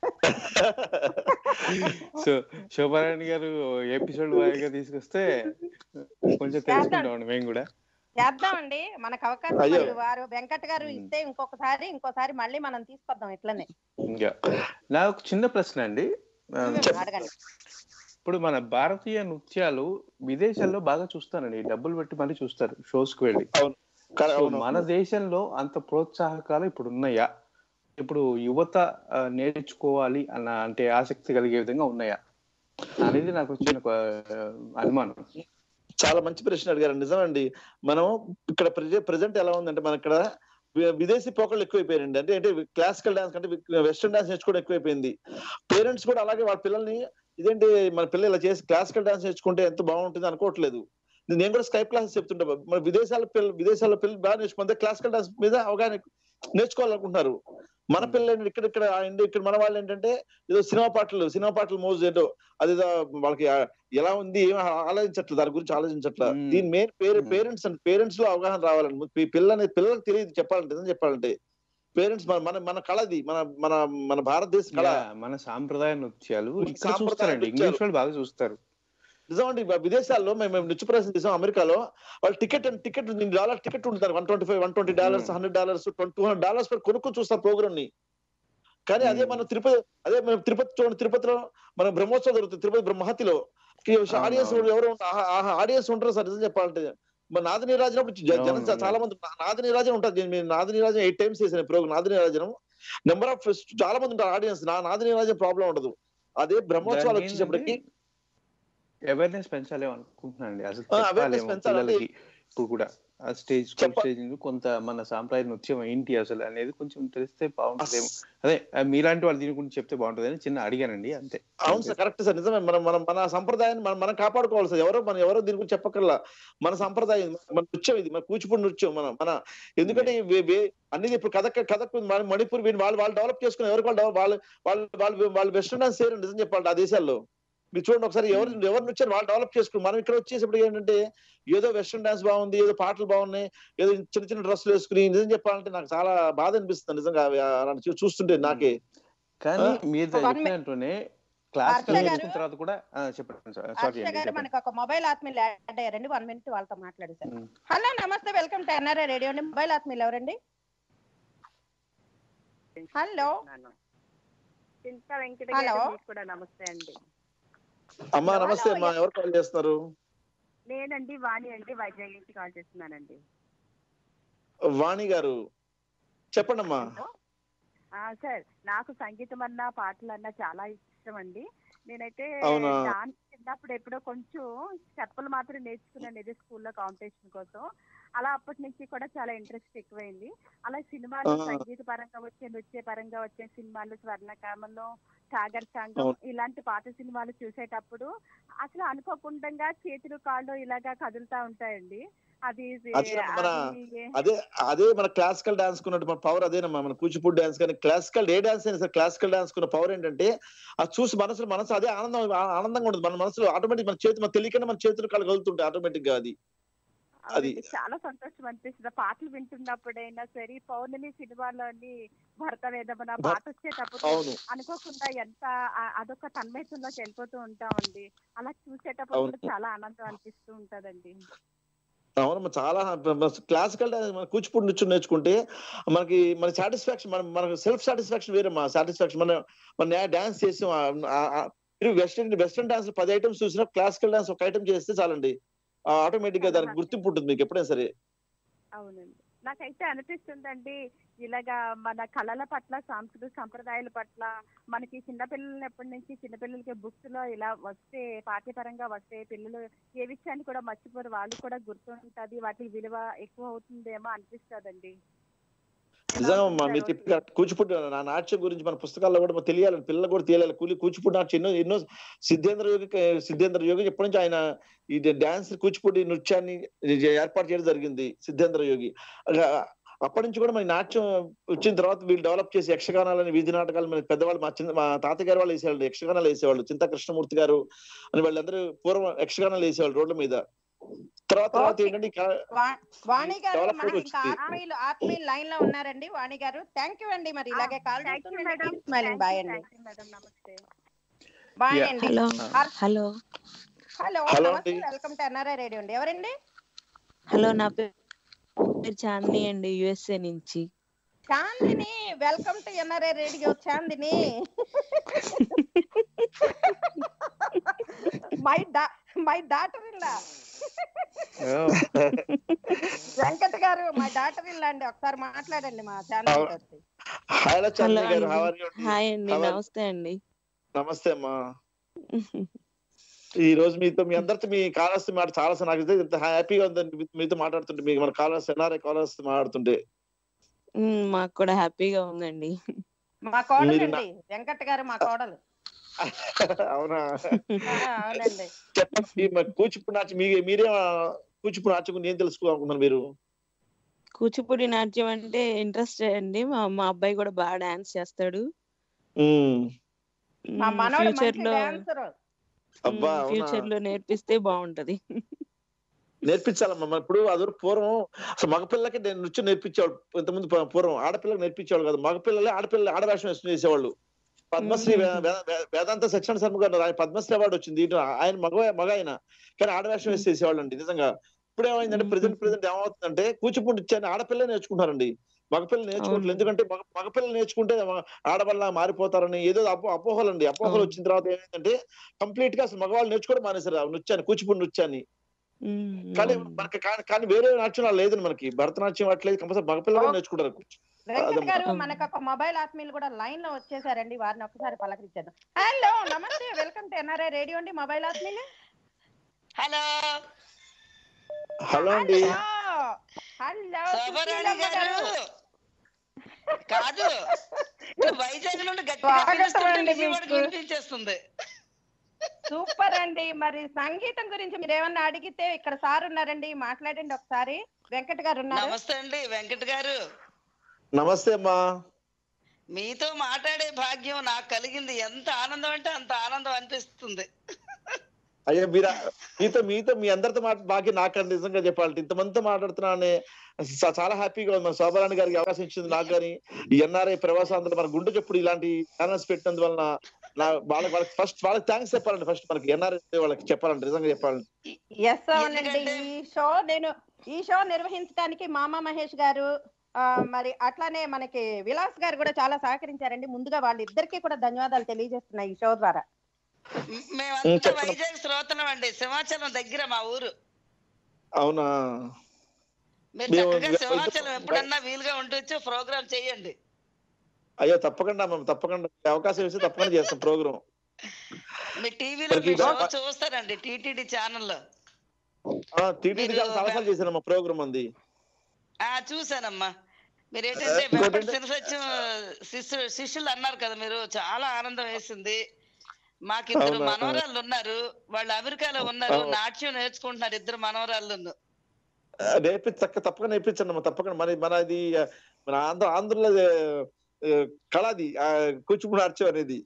సో శోభరాణి గారు ఎపిసోడ్ వారీగా తీసుకొస్తే కొంచెం తెలుసుకుంటామండి మేము కూడా. చేద్దామండి, మనకు అవకాశం వారు వెంకట్ గారు ఇస్తే ఇంకోసారి మళ్ళీ మనం తీసుకొద్దాం ఇట్లనే. ఇంకా నాకు చిన్న ప్రశ్న అండి. ఇప్పుడు మన భారతీయ నృత్యాలు విదేశాల్లో బాగా చూస్తానండి, డబ్బులు పెట్టి మళ్ళీ చూస్తారు షోస్ కు వెళ్ళి. మన దేశంలో అంత ప్రోత్సాహకాలు ఇప్పుడు ఉన్నాయా? ఇప్పుడు యువత నేర్చుకోవాలి అన్న అంటే ఆసక్తి కలిగే విధంగా ఉన్నాయా అనేది నాకు వచ్చిన అనుమానం. చాలా మంచి ప్రశ్న అడిగారు. నిజమండి, మనం ఇక్కడ ప్రెజెంట్ ఎలా ఉందంటే మన ఇక్కడ విదేశీ పోకళ్ళు ఎక్కువైపోయారండి. అంటే క్లాసికల్ డాన్స్ కంటే వెస్టర్న్ డాన్స్ నేర్చుకోవడం ఎక్కువైపోయింది. పేరెంట్స్ కూడా అలాగే వాళ్ళ పిల్లల్ని ఇదేంటి మన పిల్లలు ఇలా చేసి క్లాసికల్ డాన్స్ నేర్చుకుంటే ఎంత బాగుంటుంది అనుకోవట్లేదు. నేను కూడా స్కైప్ క్లాసెస్ చెప్తుంటా. మన విదేశాల పిల్లలు బాగా నేర్చుకుంటే క్లాసికల్ డాన్స్ మీద అవగాహన నేర్చుకోవాలనుకుంటున్నారు. మన పిల్లలు ఇక్కడ మన వాళ్ళు ఏంటంటే ఏదో సినిమా పాటలు మోజు ఏంటో అదేదో వాళ్ళకి ఎలా ఉంది ఏమి ఆలోచించట్లేదు, దాని గురించి ఆలోచించట్లా. దీని మెయిన్ పేరెంట్స్ లో అవగాహన రావాలండి. పిల్లలకు తెలియదు చెప్పాలంటే పేరెంట్స్ మన కళది, మన భారతదేశ కళ, మన సాంప్రదాయ నృత్యాలు ఇంగ్లీష్ వాళ్ళు బాగా చూస్తారు. నిజమండి, విదేశాల్లో మేము నృత్య ప్రదర్శన చేసాం. అమెరికాలో వాళ్ళు టికెట్ $125 టికెట్ ఉంటుంది. $120, $100, $200 కొనుక్కొని చూస్తారు ప్రోగ్రామ్ ని. కానీ అదే మనం తిరుపతిలో మన బ్రహ్మోత్సవం జరుగుతుంది. తిరుపతి బ్రహ్మహతిలో ఆడియన్స్ ఉంటారు సార్. నిజం చెప్పాలంటే మన నాదనీరాజనం జనం చాలా మంది నాదనీరాజనం ఉంటుంది. నాదనీరాజనం 8 times చేసిన ప్రోగ్రామ్. నాదనీరాజనం నెంబర్ ఆఫ్ చాలా మంది ఉంటారు ఆడియన్స్. నాదనీరాజనం ప్రాబ్లం ఉండదు. అదే బ్రహ్మోత్సవాలు వచ్చేటప్పటికి అవేర్నెస్ పెంచాలి అనుకుంటున్నాను. అసలు ఇప్పుడు కూడా ఆ స్టేజ్ కొంత మన సాంప్రదాయ నృత్యం ఏంటి అసలు అనేది కొంచెం తెలిస్తే బాగుంటుందేమో. అదే మీలాంటి వాళ్ళు దీని గురించి చెప్తే బాగుంటుంది అని చిన్న అడిగానండి, అంతే. అవును సార్, కరెక్ట్ సార్. నిజమే, మన సంప్రదాయాన్ని మనం కాపాడుకోవాలి సార్. ఎవరో దీని గురించి చెప్పకల్లా. మన సంప్రదాయం, మన నృత్యం ఇది, మన కూచిపూడి నృత్యం మన ఎందుకంటే అన్ని ఇప్పుడు కథక్ మణిపూర్ వాళ్ళు డెవలప్ చేసుకుని ఎవరికి వాళ్ళు వెస్టర్న్ డాన్స్ చేయరు. నిజం చెప్పాలంటే ఆ దేశాల్లో మీరు చూడండి ఒకసారి ఎవరు నృత్యాన్ని వాళ్ళు డెవలప్ చేసుకుని మనం ఇక్కడ వచ్చేసప్పుడు ఏంటంటే ఏదో వెస్టర్న్ డాన్స్ బాగుంది, ఏదో పాటలు బాగున్నాయి, ఏదో చిన్న డ్రెస్సులు వేసుకుని. నిజం చెప్పాలంటే నాకు చాలా బాధ అనిపిస్తుంది నిజంగా అలాంటి చూస్తుంటే నాకే. కానీ మీరు చెప్పినట్టునే క్లాసికల్ తర్వాత కూడా చెప్పండి. మనకు ఒక మొబైల్ ఆత్మీయులు యాడ్ అయ్యారండి. 1 minute వాళ్ళతో మాట్లాడేశారు. హలో నమస్తే, వెల్కమ్ టు NRI రేడియో అండి. మొబైల్ ఆత్మీయులు ఎవరండి? హలో చింత వెంకట గారు మీకు కూడా నమస్తే అండి. అమ్మా నమస్తే అమ్మా, ఎవరు కాల్ చేస్తున్నారు? నేనండి వాణి అండి, వైజాగ్ నుంచి కాల్ చేస్తున్నానండి. వాణి గారు చెప్పండి అమ్మా. సార్, నాకు సంగీతం అన్నా పాటలన్నా చాలా ఇష్టం అండి. నేనైతే డాన్స్ చిన్నప్పుడు ఎప్పుడో కొంచెం స్టెప్పులు మాత్రం నేర్చుకున్నాను, ఇదే స్కూల్లో కాంపిటీషన్ కోసం. అలా అప్పటి నుంచి కూడా చాలా ఇంట్రెస్ట్ ఎక్కువైంది. అలా సినిమాలు సంగీత పరంగా వచ్చే, నృత్య పరంగా వచ్చే సినిమాలు, స్వర్ణకామంలో, సాగర్ సంఘం ఇలాంటి పాత సినిమాలు చూసేటప్పుడు అసలు అనుకోకుండా చేతులు కాళ్ళు ఇలాగా కదులుతా ఉంటాయండి. అదే మన క్లాసికల్ డాన్స్ కున్నట్టు మన పవర్ అదేనమ్మా. మన కూచిపూడి డాన్స్ కానీ క్లాసికల్ ఏ డాన్స్ అయినా సరే, క్లాసికల్ డాన్స్ కున్న పవర్ ఏంటంటే అది చూసి మనసు అదే ఆనందంగా ఉంటుంది. మన మనసులో ఆటోమేటిక్ మన తెలియకుండా మన చేతులు కాళ్ళు కదులుతుంటాయి ఆటోమేటిక్ గా. అది చాలా సంతోషం అనిపిస్తుంది. పాటలు వింటున్నప్పుడైనా సరే, పౌర్ణమి సినిమాలోని భరత వేదమన పాట వచ్చేటప్పుడు అనుకోకుండా ఎంత అదొక తన్మయత్వంలోకి వెళ్ళిపోతూ ఉంటామండి. అలా చూసేటప్పుడు కూడా చాలా ఆనందం అనిపిస్తూ ఉంటదండి. అవునమ్మా, చాలా క్లాసికల్ కూచిపూడి నృత్యం నేర్చుకుంటే మన సాటిస్ఫాక్షన్, మనకు సెల్ఫ్ సాటిస్ఫాక్షన్ వేరమ్మా. సాటిస్ఫాక్షన్ మన డాన్స్ చేసి వెస్టర్న్ డాన్స్ 10 ఐటమ్స్ చూసినా క్లాసికల్ డాన్స్ ఒక ఐటమ్ చేస్తే చాలండి, ఆటోమేటిక్ గా దానికి గుర్తింపు ఉంటుంది మీకు ఎప్పుడైనా సరే. అవునండి, నాకైతే అనిపిస్తుందండి ఇలాగా మన కళల పట్ల, సాంస్కృతిక సంప్రదాయాల పట్ల మనకి చిన్నపిల్లలు ఎప్పటి నుంచి చిన్నపిల్లలకి బుక్స్ లో ఇలా వస్తే, పాఠ్యపరంగా వస్తే పిల్లలు ఏ విషయాన్ని కూడా మర్చిపోరు, వాళ్ళు కూడా గుర్తుంటది, వాటి విలువ ఎక్కువ అవుతుందేమో అనిపిస్తుందండి. నిజంగా మీరు చెప్పి కూచిపూడి నాట్యం గురించి మన పుస్తకాల్లో కూడా తెలియాలి, పిల్లలు కూడా తెలియాలి. కూచిపూడి నాట్యం ఎన్నో సిద్ధేంద్ర యోగి ఎప్పటి నుంచి ఆయన ఈ డాన్స్ కూచిపూడి నృత్యాన్ని ఏర్పాటు చేయడం జరిగింది సిద్ధేంద్ర యోగి. అప్పటి నుంచి కూడా మన నాట్యం వచ్చిన తర్వాత వీళ్ళు డెవలప్ చేసి యక్షగానాలని, వీధి నాటకాలు మన పెద్దవాళ్ళు మా తాతగారు వాళ్ళు వేసేవాళ్ళు, యక్షగానాలు వేసేవాళ్ళు. చింతా కృష్ణమూర్తి గారు అని వాళ్ళందరూ పూర్వం యక్షగానాలు వేసేవాళ్ళు రోడ్ల మీద. తర్వాత ఏంటంటే వాణి గారు మనకి ఇంకా ఆత్మీయులు లైన్ లో ఉన్నారండి. వాణి గారు థ్యాంక్ యూ అండి. మరి ఇలాగే కాల్ చేస్తున్నాం. బాయ్ అండి. బాయ్ అండి. Hello hello welcome to NRI radio అండి. ఎవరండి? హలో, నా పేరు చాందిని అండి, యుఎస్ఏ నుంచి. Chandini, welcome to NRI radio. Chandini, my daughter in law Venkat గారు, మా డాటర్ ఇన్ లా అండి. ఒకసారి మాట్లాడండి మా చాందిని గారితో. హాయ్ అండి, నమస్తే అండి. నమస్తే అమ్మా. ఈ రోజు మీ అందరితో మీ కాలర్స్ మాట చాలా నాకు ఇంత హ్యాపీగా ఉందండి మీతో మాట్లాడుతుంటే. మీకు మన కాలర్స్ ఎన్ఆర్ఐ కాలర్స్ మాట్లాడుతుంటే మాకు కూడా హ్యాపీగా ఉందండి. మా కోడలండి వెంకట్ గారు, మా కోడలు. అవునా? అవునండి. చెప్పండి, కూచిపూడి నాట్యం మీరే కూచిపూడి నాట్యం ఏం తెలుసుకోవాలనుకున్నారు మీరు? కూచిపూడి నాట్యం అంటే ఇంట్రెస్ట్ అండి. మా అబ్బాయి కూడా బాగా డాన్స్ చేస్తాడు. ఫ్యూచర్ లో నేర్పిస్తే బాగుంటది. నేర్పించాలమ్మా. ఇప్పుడు అది పూర్వం అసలు మగపిల్లలకి నృత్యం నేర్పించేవాళ్ళు. ఇంతకుముందు పూర్వం ఆడపిల్లకి నేర్పించేవాళ్ళు కాదు, మగపిల్లలే ఆడవేషం చేసేవాళ్ళు. పద్మశ్రీ వేదాంత సత్యనారాయణ శర్మ గారు పద్మశ్రీ అవార్డు వచ్చింది. ఆయన మగ ఆయన, కానీ ఆడవేషం వేసి చేసేవాళ్ళు అండి. నిజంగా ఇప్పుడు ఏమైందంటే ప్రెసెంట్ ఏమవుతుందంటే కూచిపూడి నృత్యాన్ని ఆడపిల్లలు నేర్చుకుంటారండి, మగపిల్లలు నేర్చుకోవట్లేదు. ఎందుకంటే మగపిల్లలు నేర్చుకుంటే ఆడవల్ల మారిపోతారని ఏదో అపోహలండి. అపోహలు వచ్చిన తర్వాత ఏమైందంటే కంప్లీట్ గా అసలు మగవాళ్ళు నేర్చుకోవడం మానేశారు ఆ నృత్యాన్ని, కూచిపూడి నృత్యాన్ని. కానీ వేరే నాట్యం లేదండి మనకి. భరతనాట్యం అట్లేదు, కంపల్సరీ మగపిల్లలు నేర్చుకుంటారు. వెంకట్ గారు, మనకు ఒక మొబైల్ ఆత్మీయులు కూడా లైన్ లో వచ్చేసారండి, వారిని ఒక్కసారి పలకరించేద్దాం. హలో, నమస్తే, వెల్కమ్ టు ఎన్ఆర్ఐ రేడియో అండి. మొబైల్ ఆత్మీయులు హలో. హలో అండి. కాదు, వైజాగ్ నుండి వినిపించేస్తుంది. సూపర్ అండి. మరి సంగీతం గురించి మీరు ఏమన్నా అడిగితే ఇక్కడ సార్ ఉన్నారండి, మాట్లాడండి ఒకసారి. వెంకట్ గారు ఉన్నారు. నమస్తే అండి వెంకట్ గారు. నమస్తే అమ్మా. మీతో మాట్లాడే భాగ్యం నాకు కలిగింది. ఎంత ఆనందం అంటే అంత ఆనందం అనిపిస్తుంది. అయ్యా మీతో మీ అందరితో భాగ్యం నాకు నిజంగా చెప్పాలంటే. ఇంతమందితో మాట్లాడుతున్నానే చాలా హ్యాపీగా ఉంది. మన శోభరాణి గారికి అవకాశం ఇచ్చింది నాకు, కానీ ఈ ఎన్ఆర్ఐ ప్రవాసాంధ్రులు మన గుండె చెప్పుడు ఇలాంటి ఛానల్స్ పెట్టినందువలన వాళ్ళకి వాళ్ళకి థ్యాంక్స్ చెప్పాలండి. ఫస్ట్ మనకి ఎన్ఆర్ఐ వాళ్ళకి చెప్పాలంటే, నిజంగా చెప్పాలంటే. ఈ షో నిర్వహించడానికి మామ మహేష్ గారు, మరి అట్లానే మనకి విలాస్ గారు కూడా చాలా సహకరించారండి. ముందుగా వాళ్ళిద్దరికీ కూడా ధన్యవాదాలు తెలియజేస్తున్నాయి ఈ షో ద్వారా. మేమంతా వైజాగ్ శ్రోతలం అండి, సింహాచలం దగ్గర మా ఊరు. అవునా? మీరు చక్కగా సింహాచలం ఎప్పుడన్నా వీలుగా ఉండొచ్చు, ప్రోగ్రామ్ చేయండి. అయ్యో తప్పకుండా తప్పకుండా అవకాశం ఇస్తే తప్పకుండా చేస్తాం ప్రోగ్రామ్. మీ టీవీలో మీ షో చూస్తారండి, టీటీడీ ఛానల్లో. టీటీడీ చాలాసార్లు చేశానమ్మా ప్రోగ్రామ్ అంది. చూసానమ్మా. మీరు ఏంటంటే వెంకట శివసత్యం శిష్యులు అన్నారు కదా, మీరు చాలా ఆనందం వేసింది. మాకిద్దరు మనవరాళ్ళు ఉన్నారు, వాళ్ళు అమెరికాలో ఉన్నారు, నాట్యం నేర్చుకుంటున్నారు ఇద్దరు మనవరాళ్ళు. తప్పకుండా నేర్పించండి అమ్మా, తప్పకుండా. మనది మన ఆంధ్రలో కళది కూచిపూడి నాట్యం అనేది.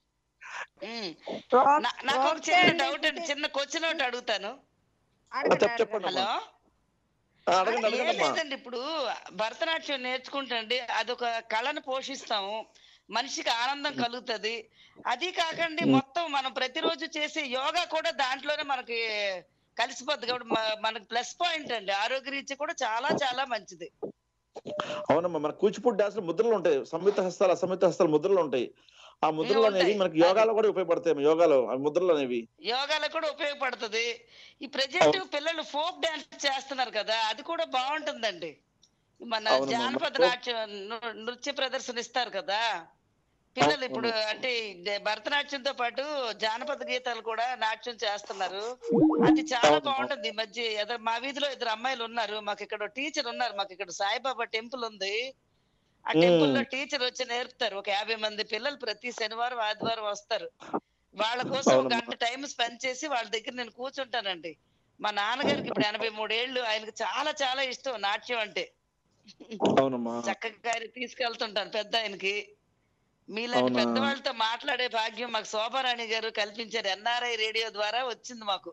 నాకు ఒక చిన్న డౌట్ అండి, చిన్న క్వశ్చన్ ఒకటి అడుగుతాను. హలో, లేదండి, ఇప్పుడు భరతనాట్యం నేర్చుకుంటండి, అదొక కళను పోషిస్తాము, మనిషికి ఆనందం కలుగుతుంది. అది కాకండి మొత్తం మనం ప్రతిరోజు చేసే యోగా కూడా దాంట్లోనే మనకి కలిసిపోద్ది కాబట్టి మనకి ప్లస్ పాయింట్ అండి, ఆరోగ్య రీత్యా కూడా చాలా చాలా మంచిది. అవునమ్మా, మన కూచిపూడి డాన్స్ ముద్రలు ఉంటాయి, సంయుక్త హస్తాలు అసంయుక్త హస్తాలు ముద్రలు ఉంటాయి. ఆ ముద్రలు అనేవి మనకి యోగాలో కూడా ఉపయోగపడతాయి. యోగాలో ఆ ముద్రలు అనేవి యోగాలో కూడా ఉపయోగపడుతుంది. ఈ ప్రెజెంట్ పిల్లలు ఫోక్ డాన్స్ చేస్తున్నారు కదా, అది కూడా బాగుంటుందండి. మన జానపద నాట్యం నృత్య ప్రదర్శన ఇస్తారు కదా పిల్లలు ఇప్పుడు, అంటే భరతనాట్యంతో పాటు జానపద గీతాలు కూడా నాట్యం చేస్తున్నారు. అది చాలా బాగుంటుంది. ఈ మధ్య మా వీధిలో ఇద్దరు అమ్మాయిలు ఉన్నారు, మాకు ఇక్కడ టీచర్ ఉన్నారు, మాకు ఇక్కడ సాయిబాబా టెంపుల్ ఉంది, ఆ టెంపుల్ లో టీచర్ వచ్చి నేర్పుతారు. ఒక 50 మంది పిల్లలు ప్రతి శనివారం ఆదివారం వస్తారు. వాళ్ళ కోసం ఒక గంట టైం స్పెండ్ చేసి వాళ్ళ దగ్గర నేను కూర్చుంటానండి. మా నాన్నగారికి ఇప్పుడు 83 ఏళ్ళు, ఆయనకు చాలా చాలా ఇష్టం నాట్యం అంటే. చక్కగా ఆయన తీసుకెళ్తుంటాను పెద్ద ఆయనకి. మీలాంటి పెద్దవాళ్ళతో మాట్లాడే భాగ్యం మాకు శోభారాణి గారు కల్పించారు, NRI రేడియో ద్వారా వచ్చింది మాకు.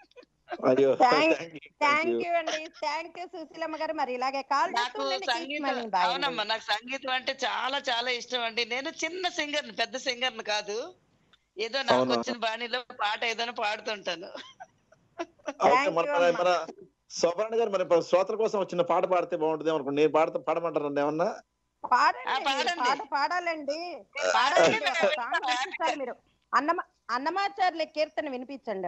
థ్యాంక్ యూ అండి, థ్యాంక్ యూ సుశీలమ్మ గారు. మరి ఇలాగే కాల్ అవునమ్మా, నాకు సంగీతం అంటే చాలా చాలా ఇష్టం అండి. నేను చిన్న సింగర్, పెద్ద సింగర్ కాదు, ఏదో నాకు వచ్చిన బాణీలో పాట ఏదైనా పాడుతుంటాను. శోభారాణి గారు మరి శ్రోతల కోసం వచ్చిన పాట పాడితే బాగుంటుంది అనుకోండి. నేను పాడమంటారండి ఏమన్నా? పాడాలండి, మీరు అన్నమాచార్య కీర్తన వినిపించండి.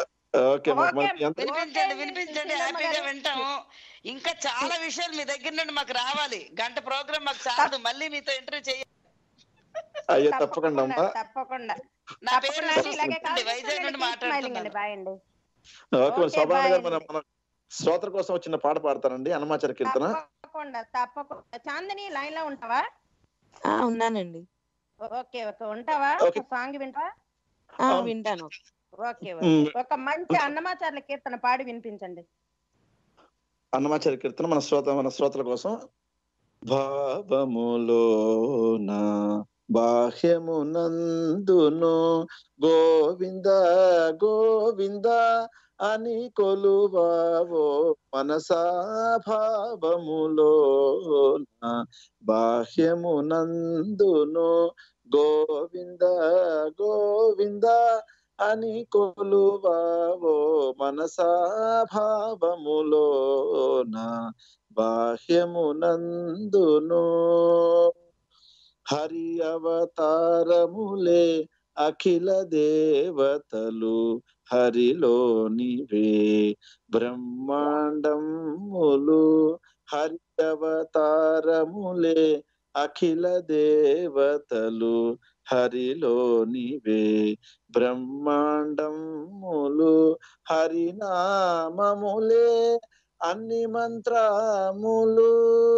వినిపించండి, హ్యాపీగా వింటాము. ఇంకా చాలా విషయాలు మీ దగ్గర నుండి మాకు రావాలి. గంట ప్రోగ్రామ్ మాకు చాలదు, మళ్ళీ మీతో ఇంటర్వ్యూ చేయాలి. తప్పకుండా. నా పేరు వైజాగ్ నుండి మాట్లాడుతున్నాను. శోభారాణి గారు మన శ్రోతల కోసం వచ్చిన పాట పాడతానండి, అన్నమాచార్య కీర్తన. తప్పకుండా. చాందిని లైన్ లో ఉంటావా? ఉన్నానండి. ఓకే, ఉంటావా? సాంగ్ వింటావా? వింటాను. ఓకే, ఒక మంచి అన్నమాచార్య కీర్తన పాడి వినిపించండి. అన్నమాచార్య కీర్తన మన శ్రోతల కోసం. భావములోన బాహ్యమునందును గోవింద గోవింద అని కొలువావో మనసా, భావములోన బాహ్యమునందును గోవింద గోవింద అని కొలువావో మనసా, భావములోన బాహ్యమునందును. హరి అవతారములే అఖిల దేవతలు హరిలోనివే బ్రహ్మాండములు. హరి అవతారములే అఖిల దేవతలు హరిలోనివే బ్రహ్మాండములు. హరినామములే అన్ని మంత్రములు.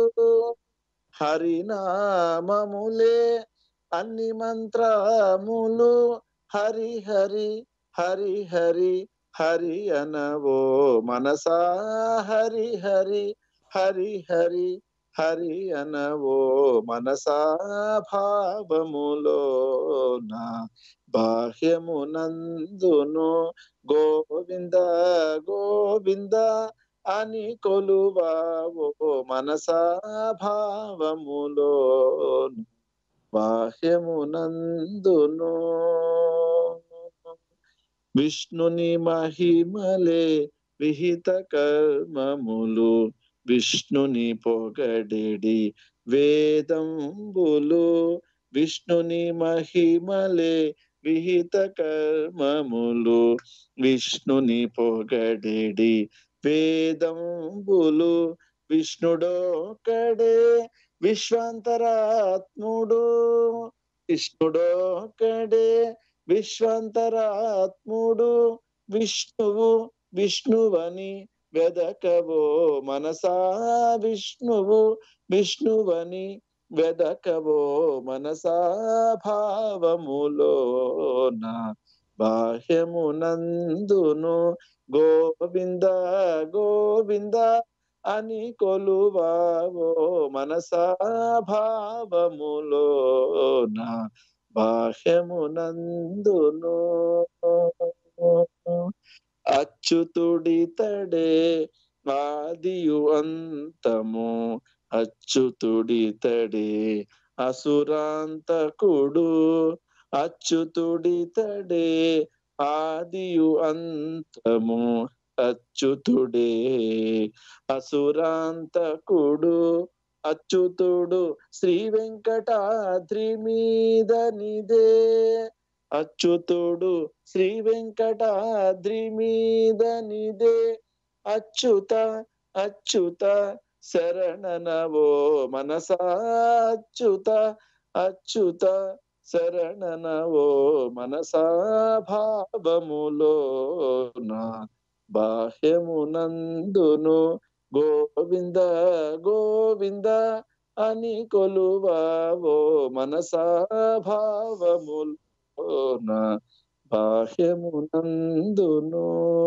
హరినామములే అన్ని మంత్రములు. హరి హరి హరి హరి హరి అనవో మనసా, హరి హరి హరి హరి హరి అనవో మనసా, భావములోన బాహ్యమునందును గోవింద గోవింద అని కొలువావో మనసా, భావములోన బాహ్యమునందును. విష్ణుని మహిమలే విహిత కర్మములు. విష్ణుని పొగడెడి వేదంబులు విష్ణుని మహిమలే విహిత కర్మములు విష్ణుని పొగడెడి వేదంబులు విష్ణుడొక్కడే విశ్వాంతరాత్ముడు విష్ణుడొక్కడే విశ్వాంతరాత్ముడు విష్ణువు విష్ణువని వెదకవో మనసా విష్ణువు విష్ణువని వెదకవో మనసా భావములోన బాహ్యమునందును గోవింద గోవింద అని కొలువావో మనసా భావములోన బాహ్యమునందును అచ్యుతుడితడే ఆదియు అంతము అచ్యుతుడితడే అసురాంతకుడు అచ్యుతుడితడే ఆదియు అంతము అచ్యుతుడే అసురాంతకుడు అచ్యుతుడు శ్రీ వెంకటాద్రి మీద నిదే అచ్యుతుడు శ్రీ వెంకటాద్రి మీద నిదే అచ్యుత అచ్యుత శరణనవో మనసా అచ్యుత అచ్యుత శరణనవో మనసా భావములోన బాహ్యమునందును గోవింద గోవింద అని కొలువావో మనసా భావములోన బాహ్యమునందును.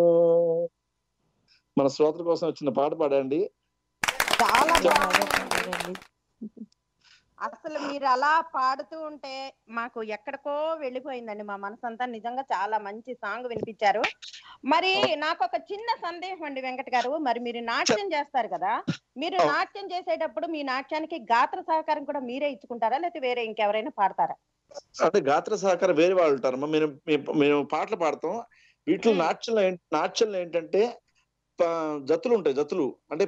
మన శ్రోతల కోసం వచ్చిన పాట పాడండి. చాలా బాగుంది. అసలు మీరు అలా పాడుతూ ఉంటే మాకు ఎక్కడికో వెళ్ళిపోయిందండి మా మనసంతా. నిజంగా చాలా మంచి సాంగ్ వినిపించారు. మరి నాకు ఒక చిన్న సందేహం అండి వెంకట్ గారు, మరి మీరు నాట్యం చేస్తారు కదా, మీరు నాట్యం చేసేటప్పుడు మీ నాట్యానికి గాత్ర సహకారం కూడా మీరే ఇచ్చుకుంటారా లేకపోతే వేరే ఇంకెవరైనా పాడతారా? అంటే గాత్ర సహకారం వేరే వాళ్ళు ఉంటారమ్మా. మేము పాటలు పాడతాం. వీటిలో నాట్యంలో ఏంటంటే జతులు ఉంటాయి. జతులు అంటే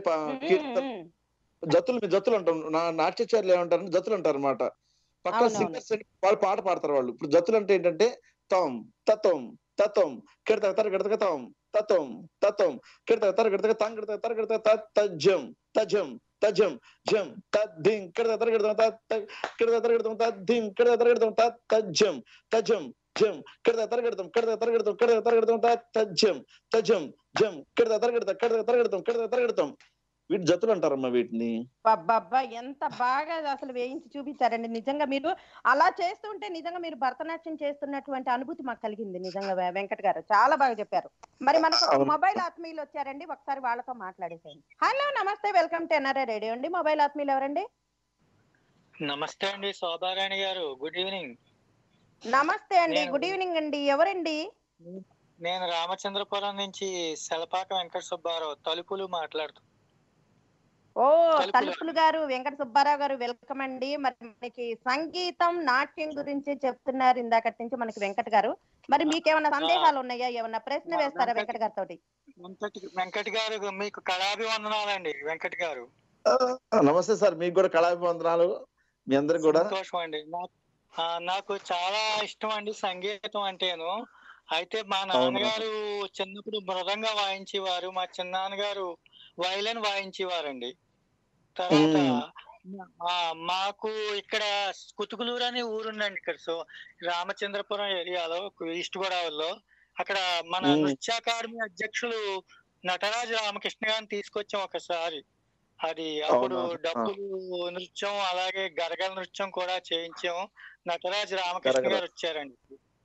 జతులు అంటాం. నాట్యచారులు ఏమంటారు, జతులు అంటారు అనమాట. పక్కన సింగర్స్ వాళ్ళు పాట పాడతారు వాళ్ళు. ఇప్పుడు జతులు అంటే ఏంటంటే తం తత్వం తత్వం కిడత గిడతక తం తత్వం తత్వం కిడత గిడతక తం గిడత గిడత తజ్జం తజం తజం జం తద్దిం కిడత గిడతం కిడత గిడతం తద్దిం కిడత గిడతం తజ్జం తజం జం కిడత గిడతం కిడత గిడతం కిడత గిడతం తజ్జం తజం జం కిడత గిడతం కిడత గిడతం వీటి జతులు అంటారమ్మా వీటిని. అబ్బబ్బా ఎంత బాగా అసలు వేయించి చూపించారండి. నిజంగా మీరు అలా చేస్తుంటే నిజంగా మీరు భరతనాట్యం చేస్తున్నటువంటి అనుభూతి మాకు కలిగింది. నిజంగా వెంకట్ గారు చాలా బాగా చెప్పారు. మరి మనకు మొబైల్ ఆత్మీయులు వచ్చారండి, ఒకసారి వాళ్ళతో మాట్లాడేసేయండి. హలో నమస్తే, వెల్కమ్ టు NRI రేడియో అండి. మొబైల్ ఆత్మీయులు ఎవరండి? నమస్తే అండి శోభారాణి గారు, గుడ్ ఈవినింగ్. నమస్తే అండి, గుడ్ ఈవినింగ్ అండి. ఎవరండి? నేను రామచంద్రపురం నుంచి సెలపాక వెంకట సుబ్బారావు తలుపులు మాట్లాడుతున్నాను. ఓ తలుపులు గారు, వెంకట సుబ్బారావు గారు వెల్కమ్ అండి. మరి మనకి సంగీతం నాట్యం గురించి చెప్తున్నారు ఇందాకటి నుంచి మనకి వెంకట్ గారు. మరి మీకేమన్నా సందేహాలు ఉన్నాయా, ఏమన్నా ప్రశ్న వేస్తారా వెంకట్ గారితో? వెంకట్ గారు మీకు కళాభివందనాలండి. వెంకట్ గారు నమస్తే సార్, మీకు కూడా కళాభివందనాలు. మీ అందరికి కూడా సంతోషం అండి. నాకు చాలా ఇష్టం అండి సంగీతం అంటేను. అయితే మా నాన్నగారు చిన్నప్పుడు మృదంగా వాయించేవారు, మా చిన్నాన్నగారు వైలిన్ వాయించేవారండి. తర్వాత మాకు ఇక్కడ కుతుకులూరు అనే ఊరుందండి ఇక్కడ. సో రామచంద్రపురం ఏరియాలో ఈస్ట్ గోదావరిలో అక్కడ మన నృత్య అకాడమీ అధ్యక్షులు నటరాజు రామకృష్ణ గారిని తీసుకొచ్చాం ఒకసారి. అది అప్పుడు డబ్బులు నృత్యం అలాగే గరగల నృత్యం కూడా చేయించాం. నటరాజు రామకృష్ణ గారు వచ్చారండి.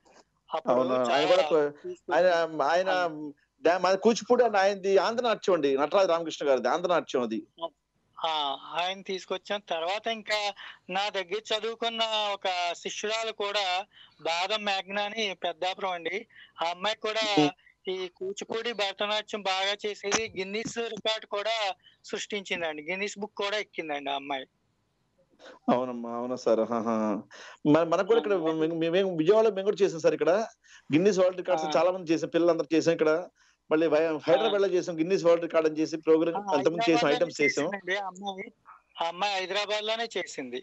ఆయన కూచిపూడి అని ఆయనది ఆంధ్రనాట్యం అండి, నటరాజు రామకృష్ణ గారిది ఆంధ్రనాట్యం. అది ఆయన తీసుకొచ్చాం. తర్వాత ఇంకా నా దగ్గర చదువుకున్న ఒక శిష్యురాలు కూడా బాదం మేఘ్నా అని పెద్దాపురం అండి. ఆ అమ్మాయి కూడా ఈ కూచిపూడి భరతనాట్యం బాగా చేసేది, గిన్నిస్ రికార్డ్ కూడా సృష్టించిందండి. గిన్నిస్ బుక్ కూడా ఎక్కిందండి ఆ అమ్మాయి. అవునమ్మా, అవునా సార్. మనకు కూడా ఇక్కడ మేము విజయవాడలో మేము కూడా చేసాం సార్. ఇక్కడ గిన్నిస్ వరల్డ్ రికార్డ్స్ చాలా మంది చేసాం, పిల్లలందరూ చేసాం. ఇక్కడ మళ్ళీ హైదరాబాద్ లో చేసాం గిన్నిస్ వరల్డ్ రికార్డ్ అని చేసి ప్రోగ్రామ్ అంతకుముందు చేసాం, ఐటమ్స్ చేసాం. ఆ అమ్మాయి హైదరాబాద్ లోనే చేసింది.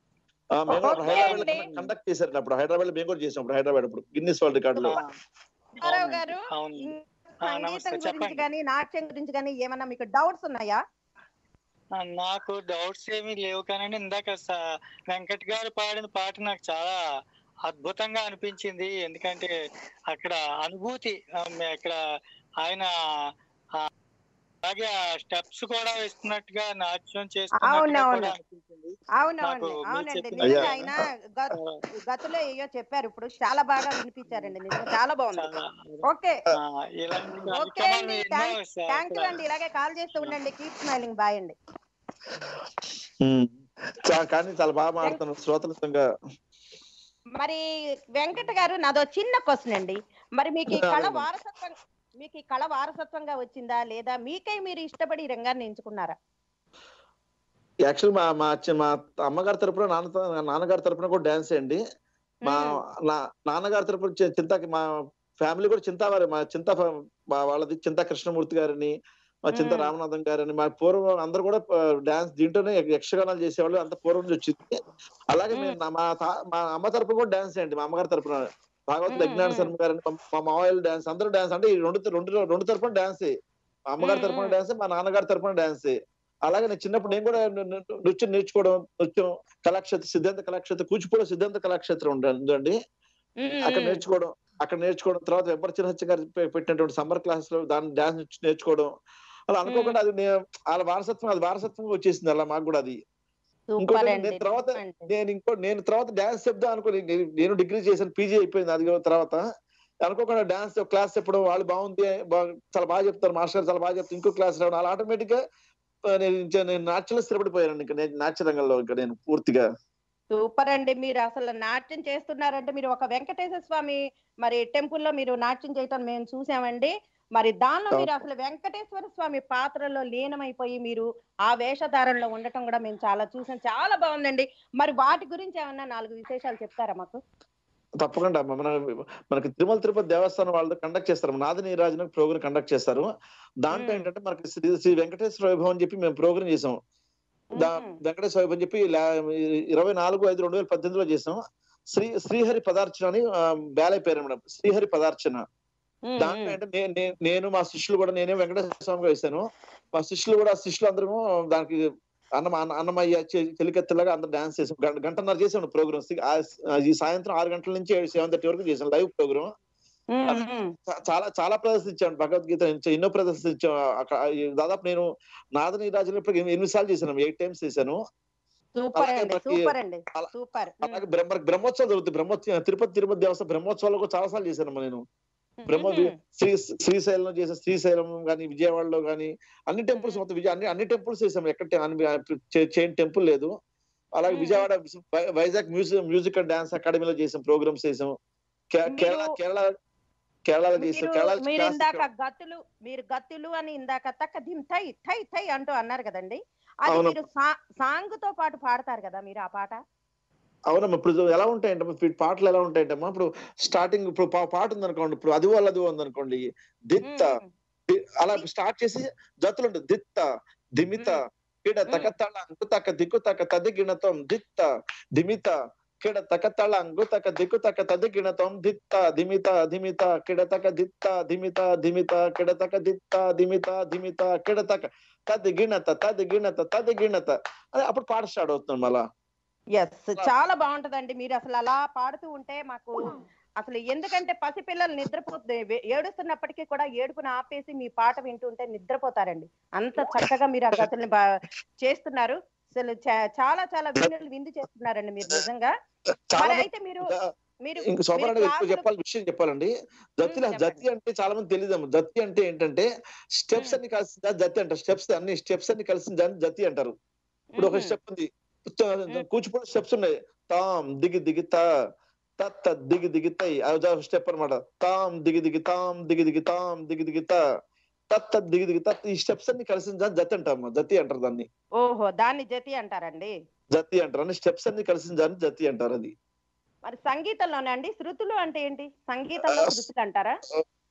కండక్ట్ చేశారు అప్పుడు హైదరాబాద్ లో, మేము కూడా చేసాం హైదరాబాద్ అప్పుడు గిన్నిస్ వరల్డ్ రికార్డు లో. గారు సంగీతం గురించి కానీ నాట్యం గురించి కానీ ఏమన్నా మీకు డౌట్స్ ఉన్నాయా? నాకు డౌట్స్ ఏమీ లేవు, కానీ ఇందాక వెంకట్ గారు పాడిన పాట నాకు చాలా అద్భుతంగా అనిపించింది. ఎందుకంటే అక్కడ అనుభూతి, ఇక్కడ ఆయన అలాగే స్టెప్స్ కూడా వేస్తున్నట్టుగా నాట్యం చేస్తున్నట్టుగా కూడా అనిపించింది. అవునండి, ఆయన గతులో ఏయో చెప్పారు, ఇప్పుడు చాలా బాగా వినిపించారండి, నిజంగా చాలా బాగుంది. ఓకే అండి, థ్యాంక్ యూ అండి, ఇలాగే కాల్ చేస్తూ ఉండండి. Keep smiling. బాయ్ అండి. కానీ చాలా బాగా మాట్లాడుతున్నారు శ్రోతలతంగా. మరి వెంకట గారు, నాదో చిన్న క్వశ్చన్ అండి. మరి మీకు ఈ కళ వారసత్వంగా వచ్చిందా, లేదా మీకై మీరు ఇష్టపడి ఈ రంగాన్ని ఎంచుకున్నారా? యాక్చువల్ మా అమ్మగారి తరపున నాన్నగారి తరపున కూడా డాన్స్ అండి. మా నాన్నగారి తరపున చింతకి, మా ఫ్యామిలీ కూడా చింత వారి, మా వాళ్ళది చింత కృష్ణమూర్తి గారిని, మా చింత రామనాథం గారని, మా పూర్వం అందరు కూడా డాన్స్ దీంట్లోనే యక్షగానాలు చేసేవాళ్ళు, అంత పూర్వం నుంచి వచ్చింది. అలాగే మా అమ్మ తరపున కూడా డాన్స్ అండి. మా అమ్మగారి తరపున భాగవత్ అజ్ఞాన శర్మ గారని, మా మావయ్యలు డాన్స్, అందరూ డాన్స్. అంటే ఈ రెండు తరపున డాన్సే. మా అమ్మగారి తరపున డాన్సే, మా నాన్నగారి తరపున డాన్సే. అలాగే నేను చిన్నప్పుడు నేను కూడా నృత్యం నేర్చుకోవడం, నృత్యం కళాక్షేత్ర, సిద్ధాంత కళాక్షేత్ర, కూచిపూడి సిద్ధాంత కళాక్షేత్రం ఉందండి. అక్కడ నేర్చుకోవడం తర్వాత వెంపర్చినహత్య గారు పెట్టినటువంటి సమ్మర్ క్లాస్ లో దాన్ని డాన్స్ నేర్చుకోవడం, అలా అనుకోకుండా అది వాళ్ళ వారసత్వం వచ్చేసింది అలా మాకు కూడా. అది ఇంకోటి నేను తర్వాత డాన్స్ చెప్దాం అనుకోని, నేను డిగ్రీ చేశాను, పీజీ అయిపోయింది. అది తర్వాత అనుకోకుండా డాన్స్ క్లాస్ చెప్పడం, వాళ్ళు బాగుంది, చాలా బాగా చెప్తారు మాస్టర్, చాలా బాగా చెప్తారు, ఇంకో క్లాస్ రావడం, అలా ఆటోమేటిక్ గా నేను నాట్యంలో స్థిరపడిపోయాను. ఇంకా నేను నాట్య రంగంలో ఇంకా నేను పూర్తిగా. సూపర్ అండి. మీరు అసలు నాట్యం చేస్తున్నారంటే, మీరు ఒక వెంకటేశ్వర స్వామి మరి టెంపుల్లో మీరు నాట్యం చేయటం మేము చూసామండి. మరి దానిలో మీరు అసలు వెంకటేశ్వర స్వామి పాత్రలో లీనమైపోయి మీరు ఆ వేషధారణలో ఉండటం కూడా మేము చాలా చూసాం, చాలా బాగుందండి. మరి వాటి గురించి ఏమన్నా 4 విశేషాలు చెప్తారా మాకు? తప్పకుండా. మనకి తిరుమల తిరుపతి దేవస్థానం వాళ్ళతో కండక్ట్ చేస్తారు, నాది రాజు ప్రోగ్రామ్ కండక్ట్ చేస్తారు. దాంట్లో ఏంటంటే మనకి శ్రీ వెంకటేశ్వర వైభవం అని చెప్పి మేము ప్రోగ్రామ్ చేసాం. వెంకటేశ్వర వైభవం అని చెప్పి 24/5/2018 చేసాం. శ్రీహరి పదార్చన అని బ్యాలే పేరు మేడం, శ్రీహరి పదార్చన. దాంట్లో అంటే నేను మా శిష్యులు కూడా, నేనే వెంకటేశ్వర స్వామిగా వేసాను, మా శిష్యులు అందరూ దానికి అన్నమయ్య చెలికెత్తలాగా అందరు డాన్స్ చేసాం. గంటన్నర చేసాం ప్రోగ్రామ్. ఈ సాయంత్రం 6 గంటల నుంచి 7:30 వరకు చేసాం లైవ్ ప్రోగ్రామ్. చాలా ప్రదర్శించాను, భగవద్గీత ఎన్నో ప్రదర్శించాం. దాదాపు నేను నాదని రాజులు 8 సార్లు చేశాను, 8 times చేశాను. అలాగే బ్రహ్మోత్సవం జరుగుతుంది, తిరుపతి దేవస్థానం బ్రహ్మోత్సవాలు కూడా చాలా సార్లు చేశాను నేను. శ్రీశైలం చేసాం, శ్రీశైలం గానీ, విజయవాడలో గానీ అన్ని టెంపుల్స్, మొత్తం అన్ని టెంపుల్స్ చేసాం, ఎక్కడ చైన్ టెంపుల్ లేదు. అలాగే Vijayawada Vizag music and dance అకాడమీలో చేసాం, ప్రోగ్రామ్స్ చేసాం. కేరళలో చేసాం. మీరు గత్తులు అని ఇందాక తక్క దిమ్ థై థై థై అంటూ అన్నారు కదండి, అది మీరు సాంగ్ తో పాటు పాడతారు కదా మీరు ఆ పాట? అవునమ్మా. ఇప్పుడు ఎలా ఉంటాయంటమ్మా పాటలు, ఎలా ఉంటాయంటమ్మా, ఇప్పుడు స్టార్టింగ్ ఇప్పుడు పాట ఉందనుకోండి, ఇప్పుడు అది ఉందనుకోండి, దిత్త అలా స్టార్ట్ చేసి జతులు ఉంటుంది. దిత్త దిమిత కిడ తకతళ అంగుతక దిక్కుతక తదిగిణతం, దిత్త దిమిత కిడ తకతళ అంగుతక దిక్కుతక తదిగిణతం, దిత్త దిమిత దిమిత కిడతక దిత్త దిమిత దిమిత కిడతక దిత్త దిమిత దిమిత కిడతక తదిగిణత తదిగిణత అదే అప్పుడు పాట స్టార్ట్ అవుతుంది మళ్ళా. ఎస్, చాలా బాగుంటదండి. మీరు అసలు అలా పాడుతూ ఉంటే మాకు అసలు, ఎందుకంటే పసిపిల్లలు ఏడుస్తున్నప్పటికీ కూడా ఏడుపును ఆపేసి మీ పాట వింటుంటే నిద్రపోతారండి, అంత చక్కగా మీరు ఆ గతుల్ని చేస్తున్నారు. అసలు చాలా చాలా విందు చేస్తున్నారండి మీరు నిజంగా. అయితే మీరు విషయం చెప్పాలండి, జతి అంటే చాలా మంది తెలియదు. జతి అంటే ఏంటంటే స్టెప్స్ అన్ని కలిసి జతి అంటారు. స్టెప్స్ అన్ని కలిసి జతి అంటారు. ఇప్పుడు ఒక స్టెప్ ఉంది, కూచిపూడి స్టెప్స్ ఉన్నాయి, తాం దిగి దిగి తత్ దిగి దిగి తై, అది స్టెప్ అనమాట. తాం దిగి దిగి తాం దిగి దిగి తాం దిగి దిగి తత్ దిగి దిగి తత్, ఈ స్టెప్స్ అన్ని కలిసి జతి అంటారు, జతి అంటారు దాన్ని. ఓహో, దాన్ని జతి అంటారండి. జతి అంటారు, అన్ని స్టెప్స్ అన్ని కలిసి దాన్ని జతి అంటారు. అది మరి సంగీతంలోనే అండి శృతులు అంటే ఏంటి? సంగీతంలో శృతులు అంటారా?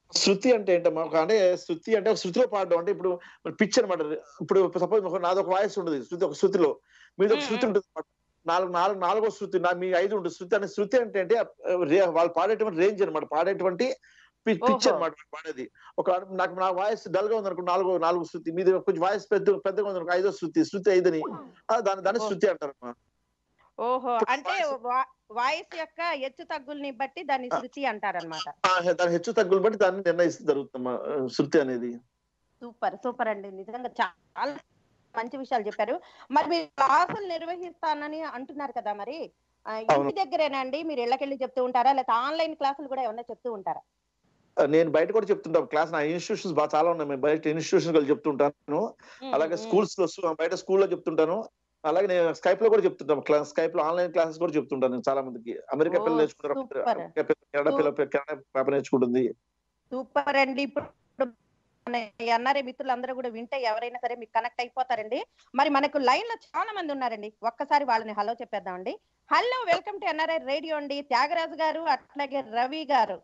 శృతి అంటే ఏంటమ్మా? అంటే శృతి అంటే ఒక శృతిలో పాడడం. అంటే ఇప్పుడు పిచ్ అనమాట. ఇప్పుడు సపోజ్ నాది ఒక వాయిస్ ఉండదు శృతి, ఒక శృతిలో మీది ఒక శృతి ఉంటుంది అనమాట. నాలుగో శృతి, మీ 5 ఉంటుంది శృతి. అనే శృతి అంటే వాళ్ళు పాడేటువంటి రేంజ్ అనమాట, పాడేటువంటి పిచ్ అనమాట పాడేది. నా వాయిస్ డల్ గా ఉంది అనుకో, నాలుగు శృతి, మీది కొంచెం వాయిస్ పెద్దగా ఉంది అనుకో, 5వ శృతి, శృతి 5 దాని శృతి అంటారమ్మా. ఓహో, అంటే వాయిస్ యొక్క హెచ్చు తగ్గుల్ని బట్టి దాన్ని శృతి అంటారన్నమాట. దాని హెచ్చు తగ్గులు బట్టి దాన్ని నిర్ణయిస్తుంది జరుగుతుందమ్మా శృతి అనేది. సూపర్ అండి, నిజంగా చాలా మంచి విషయాలు చెప్పారు. మరి మీరు క్లాసులు నిర్వహిస్తానని అంటున్నారు కదా, మరి ఇంటి దగ్గరేనండి మీరు ఇళ్ళకెళ్ళి చెప్తూ ఉంటారా, లేకపోతే ఆన్లైన్ క్లాసులు కూడా ఏమన్నా చెప్తూ ఉంటారా? నేను బయట కూడా చెప్తుంటాను క్లాస్. నా ఇన్స్టిట్యూషన్స్ చాలా ఉన్నాయి, బయట ఇన్స్టిట్యూషన్ వెళ్ళి చెప్తుంటాను. అలాగే స్కూల్స్ లో, బయట స్కూల్లో చెప్తుంటాను. అలాగే నేను స్కైప్ లో కూడా చెప్తుంటాను, స్కైప్ లో ఆన్లైన్ క్లాసెస్ కూడా చెప్తుంటాను. నేను చాలా మందికి అమెరికా పిల్లలు నేర్చుకుంటారు, కెనడా పాప నేర్చుకుంటుంది. సూపర్ అండి. ఇప్పుడు ఎన్ఆర్ఐ మిత్రులందరూ కూడా వింటే ఎవరైనా సరే మీకు కనెక్ట్ అయిపోతారండి. మరి మనకు లైన్ లో చాలా మంది ఉన్నారండి, ఒక్కసారి వాళ్ళని హలో చెప్పేద్దామండి. Hello, welcome to NRI radio అండి. త్యాగరాజు గారు, అట్లాగే రవి గారు.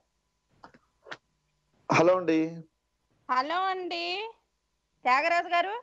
హలో అండి. హలో అండి త్యాగరాజు గారు,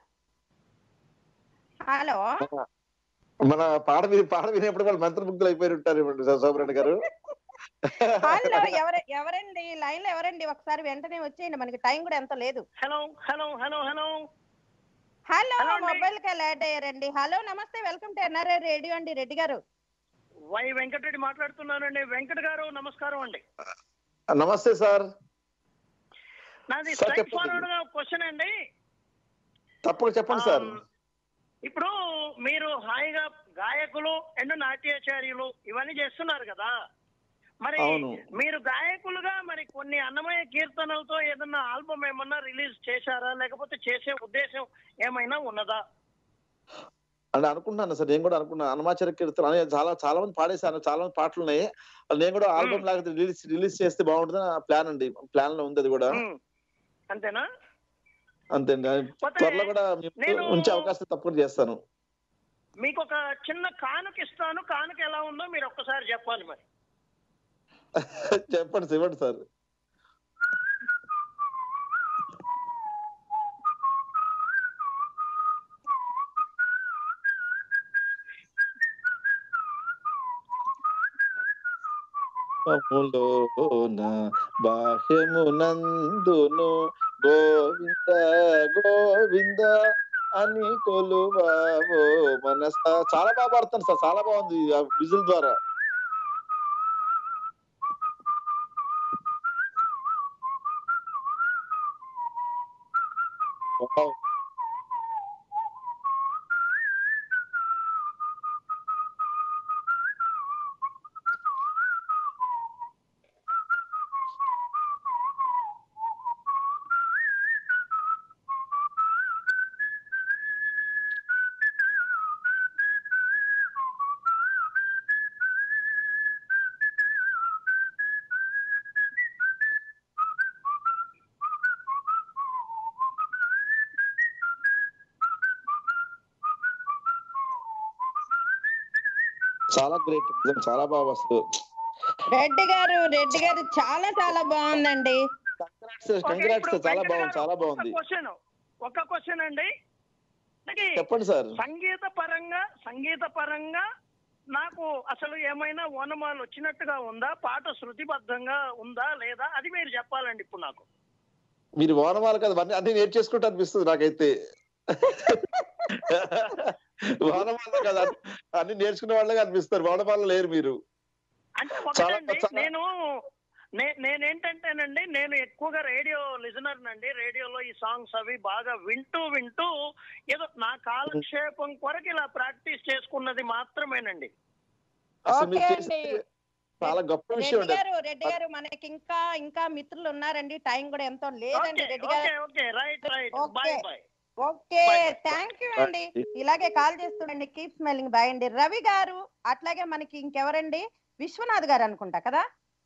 హలో. మన పాట వినేప్పుడు వాళ్ళు మంత్రముగ్ధులు అయిపోయి ఉంటారు శోభరాణి గారు. హలో, ఎవరండి లైన్ లో ఎవరండి? ఒకసారి వెంటనే వచ్చేయండి, మనకి టైం కూడా ఎంతో లేదు. Hello hello hello hello hello, mobile కి లేట్ అయ్యారండి. హలో, నమస్తే, వెల్కమ్ టు ఎన్ఆర్ఐ రేడియో అండి. రెడ్డి గారు, వై వెంకటరెడ్డి మాట్లాడుతున్నానండి. వెంకట్ గారు నమస్కారం అండి. నమస్తే సార్. నాది స్ట్రైట్ ఫార్వర్డ్ గా క్వశ్చన్ అండి. తప్పకుండా చెప్పండి సార్. ఇప్పుడు మీరు హాయిగా గాయకులు అండ్ నాట్యాచార్యులు ఇవన్నీ చేస్తున్నారు కదా, మరి మీరు గాయకులుగా మరి కొన్ని అన్నమయ్య కీర్తనలతో ఏదన్నా ఆల్బమ్ ఏమన్నా రిలీజ్ చేశారా, లేకపోతే చేసే ఉద్దేశం ఏమైనా ఉన్నదా? అంటే అనుకుంటున్నాను సార్, నేను కూడా అనుకున్నాను. అన్నమాచార్య కీర్తన చాలా మంది పాడేశాను, చాలా మంది పాటలు ఉన్నాయి. నేను కూడా ఆల్బమ్ లాగా రిలీజ్ చేస్తే బాగుంటుంది ప్లాన్ అండి, ప్లాన్ లో ఉంది అది కూడా. అంతేనా? అంతేండి, త్వరలో కూడా ఉంచే అవకాశం తప్పకుండా చేస్తాను. మీకు ఒక చిన్న కానుక ఇస్తాను, కానుక ఎలా ఉందో మీరు ఒక్కసారి చెప్పాలి మరి. చెప్పండి ఇవ్వండి సార్. బాహ్యమునందును గోవింద గోవింద అని కొలువావో మనస. చాలా బాగా పాడుతాను సార్, చాలా బాగుంది ఆ విజిల్ ద్వారా. చాలా గ్రేట్, చాలా బాగా వస్తుంది. రెడ్డి గారు చాలా బాగుందండి. చాలా బాగుంది, చాలా బాగుంది. ఒక క్వశ్చన్ అండి, చెప్పండి సార్. సంగీత పరంగా నాకు అసలు ఏమైనా ఓనమాలు వచ్చినట్టుగా ఉందా? పాట శృతిబద్ధంగా ఉందా లేదా? అది మీరు చెప్పాలండి ఇప్పుడు నాకు. మీరు ఓనమాలు కదా అన్ని నేర్చేసుకుంటా అనిపిస్తుంది నాకైతే. వానమాల కదా అన్ని నేర్చుకునే వాళ్ళగా అనిపిస్తారు, వానమాల లేరు మీరు. అంటే నేనేంటంటేనండి, నేను ఎక్కువగా రేడియో లిజనర్ నండి. రేడియోలో ఈ సాంగ్స్ అవి బాగా వింటూ ఏదో నా కాలక్షేపం కొరకు ఇలా ప్రాక్టీస్ చేసుకున్నది మాత్రమేనండి. చాలా గొప్ప విషయం. రెడ్డి గారు మనకి ఇంకా మిత్రులు ఉన్నారండి, టైం కూడా ఎంతో లేదండి. రెడ్డి గారు, ఓకే, థ్యాంక్ యూ అండి. ఇలాగే కాల్ చేస్తుండండి. Keep smiling. బాయ్ అండి. రవి గారు, అట్లాగే మనకి ఇంకెవరండి? విశ్వనాథ్ గారు అనుకుంటా కదా.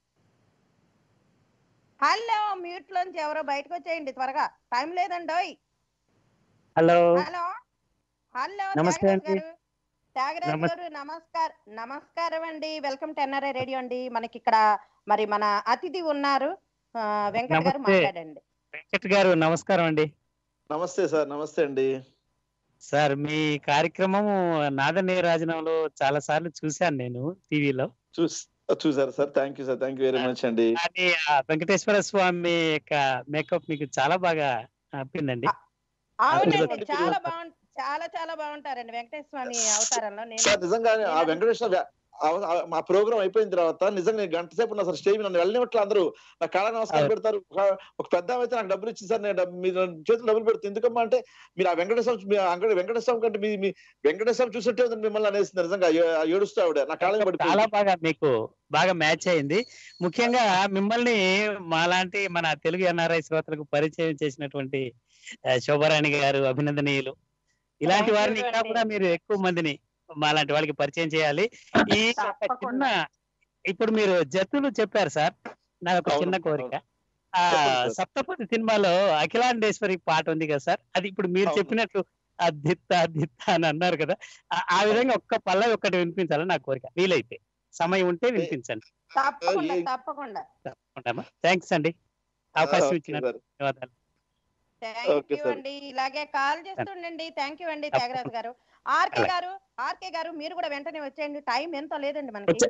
హలో, మ్యూట్ లోంచి ఎవరో బయటకు వచ్చేయండి త్వరగా, టైం లేదండి. హలో హలో హలో నమస్తే అండి. త్యాగరాజు గారు నమస్కారం అండి. వెల్కమ్ టు ఎన్ఆర్ఐ రేడియో అండి. మనకి ఇక్కడ మరి మన అతిథి ఉన్నారు, వెంకట్ గారు మాట్లాడండి. వెంకట్ గారు నమస్కారం అండి. నమస్తే సార్. నమస్తే అండి సార్. మీ కార్యక్రమం నాదనే రాజనంలో చాలా సార్లు చూశాను నేను టీవీలో. చూసారు sir. Thank you sir. Thank you very much అండి. కానీ వెంకటేశ్వర స్వామి యొక్క మేకప్ మీకు చాలా బాగా నప్పిందండి. అవునండి, చాలా బాగుంది. చాలా చాలా బాగుంటారండి వెంకటేశ్వర స్వామి అవతారంలో. నిజంగా ఆ వెంకటేశ్వర మా ప్రోగ్రామ్ అయిపోయిన తర్వాత నిజంగా గంట సేపు ఉన్నా సార్ స్టేజ్ నన్ను వెళ్ళినట్లు అందరూ నా కాళ్ళ నమస్కారం పెడతారు. ఒక పెద్ద అయితే నాకు డబ్బులు ఇచ్చింది సార్, నేను మీరు చేతులు డబ్బులు పెడతాను. ఎందుకమ్మా అంటే మీరు ఆ వెంకటేశ్వర కంటే మీ వెంకటేశ్వర చూసినట్టే మిమ్మల్ని అనేసింది. నిజంగా ఏడుస్తూ ఆవిడ నా కాళ్ళ పడి చాలా బాగా మీకు బాగా మ్యాచ్ అయింది. ముఖ్యంగా మిమ్మల్ని మాలాంటి మన తెలుగు ఎన్ఆర్ఐ శ్రోతలకు పరిచయం చేసినటువంటి శోభారాణి గారు అభినందనీయులు. ఇలాంటి వారిని ఇంకా కూడా మీరు ఎక్కువ మందిని మాలాంటి వాళ్ళకి పరిచయం చేయాలి. ఈ చిన్న ఇప్పుడు మీరు జతులు చెప్పారు సార్, నాకు ఒక చిన్న కోరిక. సప్తపది సినిమాలో అఖిలాండేశ్వరి పాట ఉంది కదా సార్, అది ఇప్పుడు మీరు చెప్పినట్లు అద్దిత్త అద్దిత్త అని అన్నారు కదా, ఆ విధంగా ఒక్క పల్లవి ఒక్కటి వినిపించాలని నా కోరిక. వీలైతే సమయం ఉంటే వినిపించండి. తప్పకుండా. థ్యాంక్స్ అండి, అవకాశం ఇచ్చిన ధన్యవాదాలు. థ్యాంక్ యూ అండి. ఇలాగే కాల్ చేస్తుండండి. థ్యాంక్ యూ అండి త్యాగరాజు గారు. ఆర్కే గారు మీరు కూడా వెంటనే వచ్చేయండి, టైం ఎంతో లేదండి మనకి.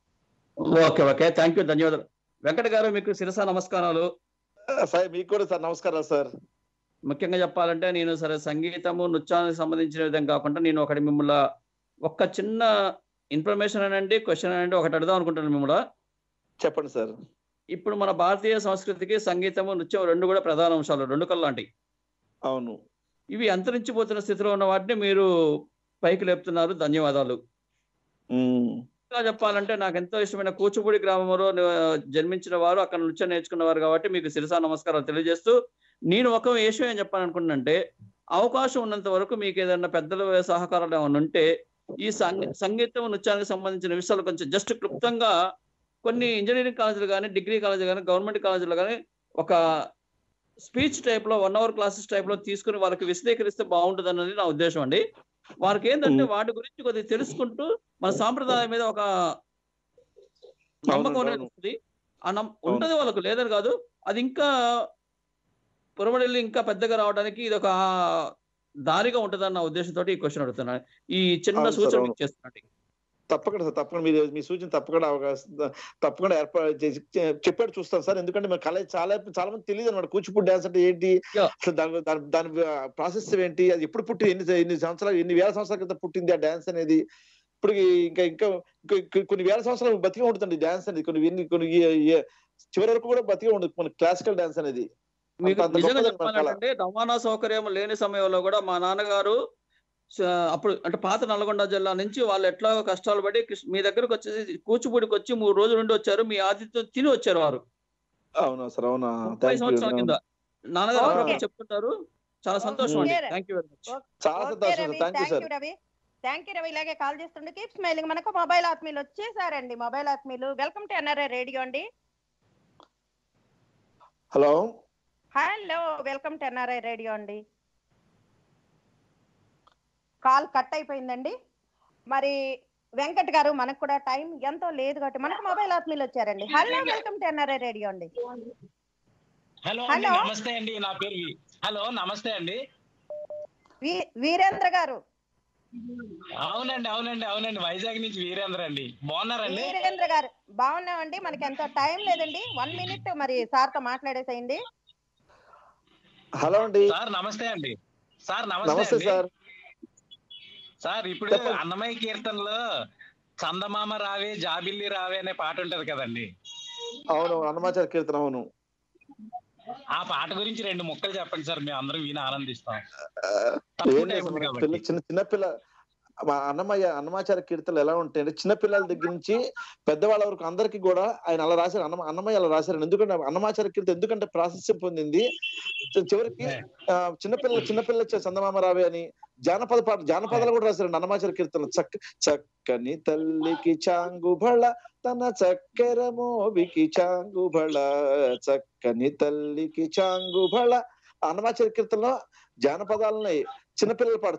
ఓకే థ్యాంక్ యూ, ధన్యవాదాలు. వెంకట గారు మీకు శిరసా నమస్కారాలు. సార్ మీకు కూడా సార్ నమస్కారాలు సార్. ముఖ్యంగా చెప్పాలంటే నేను సరే సంగీతము నృత్యానికి సంబంధించిన విధంగా కాకుండా నేను ఒకటి మిమ్మల్ని ఒక్క చిన్న ఇన్ఫర్మేషన్ అనండి క్వశ్చన్ అనండి ఒకటి అడుగుదాం అనుకుంటున్నాను మిమ్మల్ని. చెప్పండి సార్. ఇప్పుడు మన భారతీయ సంస్కృతికి సంగీతము నృత్యం రెండు కూడా ప్రధాన అంశాలు, రెండు కళ్ళలాంటివి. అవును. ఇవి అంతరించిపోతున్న స్థితిలో ఉన్న వాటిని మీరు పైకి లేపుతున్నారు, ధన్యవాదాలు. ఇంకా చెప్పాలంటే నాకు ఎంతో ఇష్టమైన కూచిపూడి గ్రామంలో జన్మించిన వారు, అక్కడ నృత్యం నేర్చుకున్నవారు కాబట్టి మీకు శిరసా నమస్కారాలు తెలియజేస్తూ, నేను ఒక విషయం ఏం చెప్పాలనుకుంటున్నానంటే, అవకాశం ఉన్నంత వరకు మీకు ఏదైనా పెద్దల సహకారాలు ఏమైనా ఉంటే ఈ సంగీతం నృత్యానికి సంబంధించిన విషయాలు కొంచెం జస్ట్ క్లుప్తంగా కొన్ని ఇంజనీరింగ్ కాలేజీలు కానీ డిగ్రీ కాలేజీలు కానీ గవర్నమెంట్ కాలేజీలు కానీ ఒక స్పీచ్ టైప్ లో 1 hour క్లాసెస్ టైప్ లో తీసుకుని వాళ్ళకి విశదీకరిస్తే బాగుంటుంది అన్నది నా ఉద్దేశం అండి. వారికి ఏంటంటే వాటి గురించి కొద్దిగా తెలుసుకుంటూ మన సాంప్రదాయం మీద ఒక నమ్మకం అనేది వస్తుంది. ఉంటది వాళ్ళకు, లేదని కాదు, అది ఇంకా పొరబడి ఇంకా పెద్దగా రావడానికి ఇది ఒక దారిగా ఉంటుందని నా ఉద్దేశంతో ఈ క్వశ్చన్ అడుగుతున్నాను. ఈ చిన్న సూచన చేస్తున్నాను. తప్పకుండా సార్, తప్పకుండా మీరు మీ సూచన తప్పకుండా ఏర్పాటు చేసి చెప్పాడు చూస్తాను సార్. ఎందుకంటే మన కళ చాలా మంది తెలియదు అనమాట. కూచిపూడి డాన్స్ అంటే ఏంటి, అసలు దాని ప్రాసెస్ ఏంటి, అది ఎప్పుడు పుట్టి ఎన్ని సంవత్సరాలు ఎన్ని వేల సంవత్సరాల క్రితం పుట్టింది ఆ డాన్స్ అనేది. ఇప్పుడు ఇంకా కొన్ని వేల సంవత్సరాలు బతికే ఉంటుంది డాన్స్ అనేది. కొన్ని చివరి వరకు కూడా బతికే ఉంటుంది మన క్లాసికల్ డాన్స్ అనేది. మీకు నిజంగా చెప్పాలంటే రవాణా సౌకర్యం లేని సమయంలో కూడా మా నాన్నగారు అప్పుడు అంటే పాత నల్గొండ జిల్లా నుంచి వాళ్ళు ఎట్లా కష్టాలు పడి మీ దగ్గరకు వచ్చేసి కూచిపూడికి వచ్చి 3 రోజులు నుండి వచ్చారు. మీ ఆతిథ్యం తిని వచ్చారు వారు. అవునా సార్? అవునా? 30 సంవత్సరాల కింద నాన్నగారు చెప్తుంటారు. చాలా సంతోషం అండి. Thank you very much. చాలా సంతోషం. Thank you Ravi. ఇలాగే కాల్ చేస్తుండే కీప్ స్మైలింగ్. మనకు మొబైల్ ఆత్మీయులు వచ్చేసారండి. మొబైల్ ఆత్మీయులు వెల్కమ్ టు ఎన్ఆర్ఐ రేడియో అండి. Hello welcome to NRI radio అండి. కాల్ కట్ అయిపోయిందండి. మరి వెంకట్ గారు మనకు కూడా టైం ఎంతో లేదు కాబట్టి మనకు మొబైల్ ఆత్మీయులు వచ్చారండి. Hello, welcome to NRI radio అండి. హలో నమస్తే అండి, నా పేరు నమస్తే అండి వీరేంద్ర గారు. అవునండి వైజాగ్ నుంచి వీరేంద్ర అండి. బాగున్నారండి? వీరేంద్ర గారు బాగున్నామండి. మనకి ఎంతో టైం లేదండి, 1 minute మరి సార్ తో మాట్లాడేసేయండి. హలో అండి సార్. నమస్తే అండి సార్. నమస్తే సార్. సార్ ఇప్పుడు అన్నమయ్య కీర్తనలో చందమామ రావే జాబిల్లి రావే అనే పాట ఉంటది కదండి. అవును, అన్నమాచార్య కీర్తన. అవును, ఆ పాట గురించి 2 ముక్కలు చెప్పండి సార్, మేము అందరం విని ఆనందిస్తాం. చిన్నపిల్ల అన్నమాచార్య కీర్తనలు ఎలా ఉంటాయంటే చిన్నపిల్లల దగ్గర నుంచి పెద్దవాళ్ళ వరకు అందరికి కూడా ఆయన అలా రాశారు. అన్నమయ్య అలా రాశారు. ఎందుకంటే అన్నమాచార్య కీర్తన ఎందుకంటే ప్రాశస్త్యం పొందింది. చివరికి చిన్నపిల్ల చందమామ రావే అని జానపదాలు కూడా రాశారు అన్నమాచార్య కీర్తన. చక్కని తల్లికి చాంగుబళ తన చక్కెర మోవికి చాంగుబళ, చక్కని తల్లికి చాంగుబళ. అన్నమాచార్య కీర్తనలో జానపదాలని చిన్నపిల్లలు పాడతారు.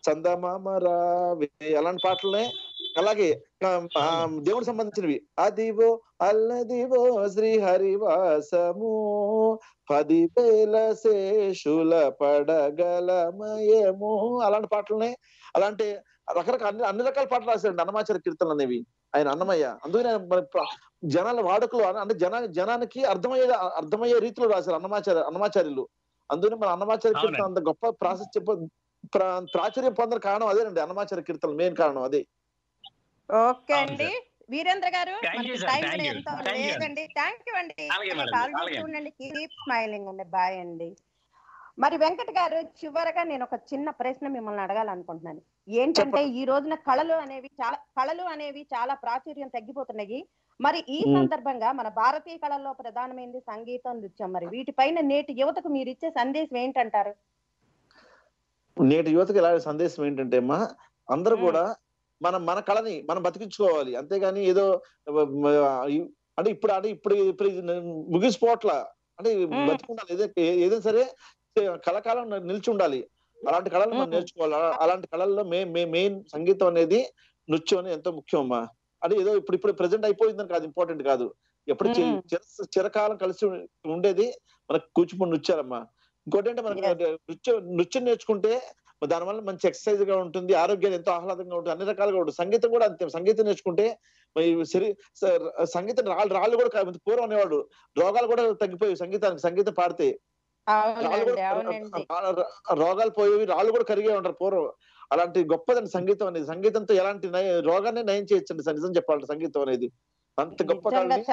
చందమామ రావే అలాంటి పాటలనే. అలాగే దేవుడికి సంబంధించినవి అదివో అల్లదివో శ్రీహరివాసము 10,000 శేషుల పడగలమయము అలాంటి పాటలనే. అలాంటి రకరకాల అన్ని రకాల పాటలు రాశారండి అన్నమాచార్య కీర్తనలు అనేవి. ఆయన అన్నమయ్య. అందుకనే జనాల వాడుకలు అంటే జనానికి అర్థమయ్యే రీతిలో రాశారు అన్నమాచార్యులు. అందుకని మన అన్నమాచార్య కీర్తన అంత గొప్ప ప్రాచుర్యం పొందిన కారణం అదేనండి. అన్నమాచార్య కీర్తనలు మెయిన్ కారణం అదే. ఓకే అండి వీరేంద్ర గారు, టైం కూడా ఎంతో లేదండి. థ్యాంక్ యూ అండి. కాల్ చేస్తూ ఉండండి. కీప్ స్మైలింగ్ అండి. బాయ్ అండి. మరి వెంకట్ గారు, చివరగా నేను ఒక చిన్న ప్రశ్న మిమ్మల్ని అడగాలనుకుంటున్నాను. ఏంటంటే ఈ రోజున కళలు అనేవి చాలా ప్రాచుర్యం తగ్గిపోతున్నాయి. మరి ఈ సందర్భంగా మన భారతీయ కళల్లో ప్రధానమైనది సంగీతం, నృత్యం. మరి వీటిపైన నేటి యువతకు మీరు ఇచ్చే సందేశం ఏంటంటారు? నేటి యువతకు ఇలాంటి సందేశం ఏంటంటే అమ్మా, అందరూ కూడా మన కళని మనం బతికించుకోవాలి. అంతేగాని ఏదో అంటే ఇప్పుడు ముగిసిపోవట్ల అంటే బతికుండాలి. ఏదైనా సరే కళాకాలం నిలిచి ఉండాలి. అలాంటి కళలు మనం నేర్చుకోవాలి. అలాంటి కళల్లో మెయిన్ సంగీతం అనేది, నృత్యం అనేది ఎంతో ముఖ్యం అమ్మా. అంటే ఏదో ఇప్పుడు ప్రెసెంట్ అయిపోయిందని కాదు, ఇంపార్టెంట్ కాదు. ఎప్పుడు చిరకాలం కలిసి ఉండేది మనకు కూచిపూడి నృత్యాలమ్మా. ఇంకోటి అంటే మనకి నృత్యం నేర్చుకుంటే దానివల్ల మంచి ఎక్సర్సైజ్ గా ఉంటుంది, ఆరోగ్యాన్ని ఎంతో ఆహ్లాదంగా ఉంటుంది, అన్ని రకాలుగా ఉంటుంది. సంగీతం కూడా అంతే. సంగీతం నేర్చుకుంటే సంగీతం రాళ్ళు కూడా పూర్వం అనేవాడు రోగాలు కూడా తగ్గిపోయాయి సంగీతం పాడితే. రోగాలు పోయేవి, రాళ్ళు కూడా కరిగే ఉంటారు పూర్వం. అలాంటి గొప్పదండి సంగీతం అనేది. సంగీతంతో ఎలాంటి రోగాన్ని నయం చేయొచ్చండి నిజం చెప్పాలంటే సంగీతం అనేది అంత గొప్ప.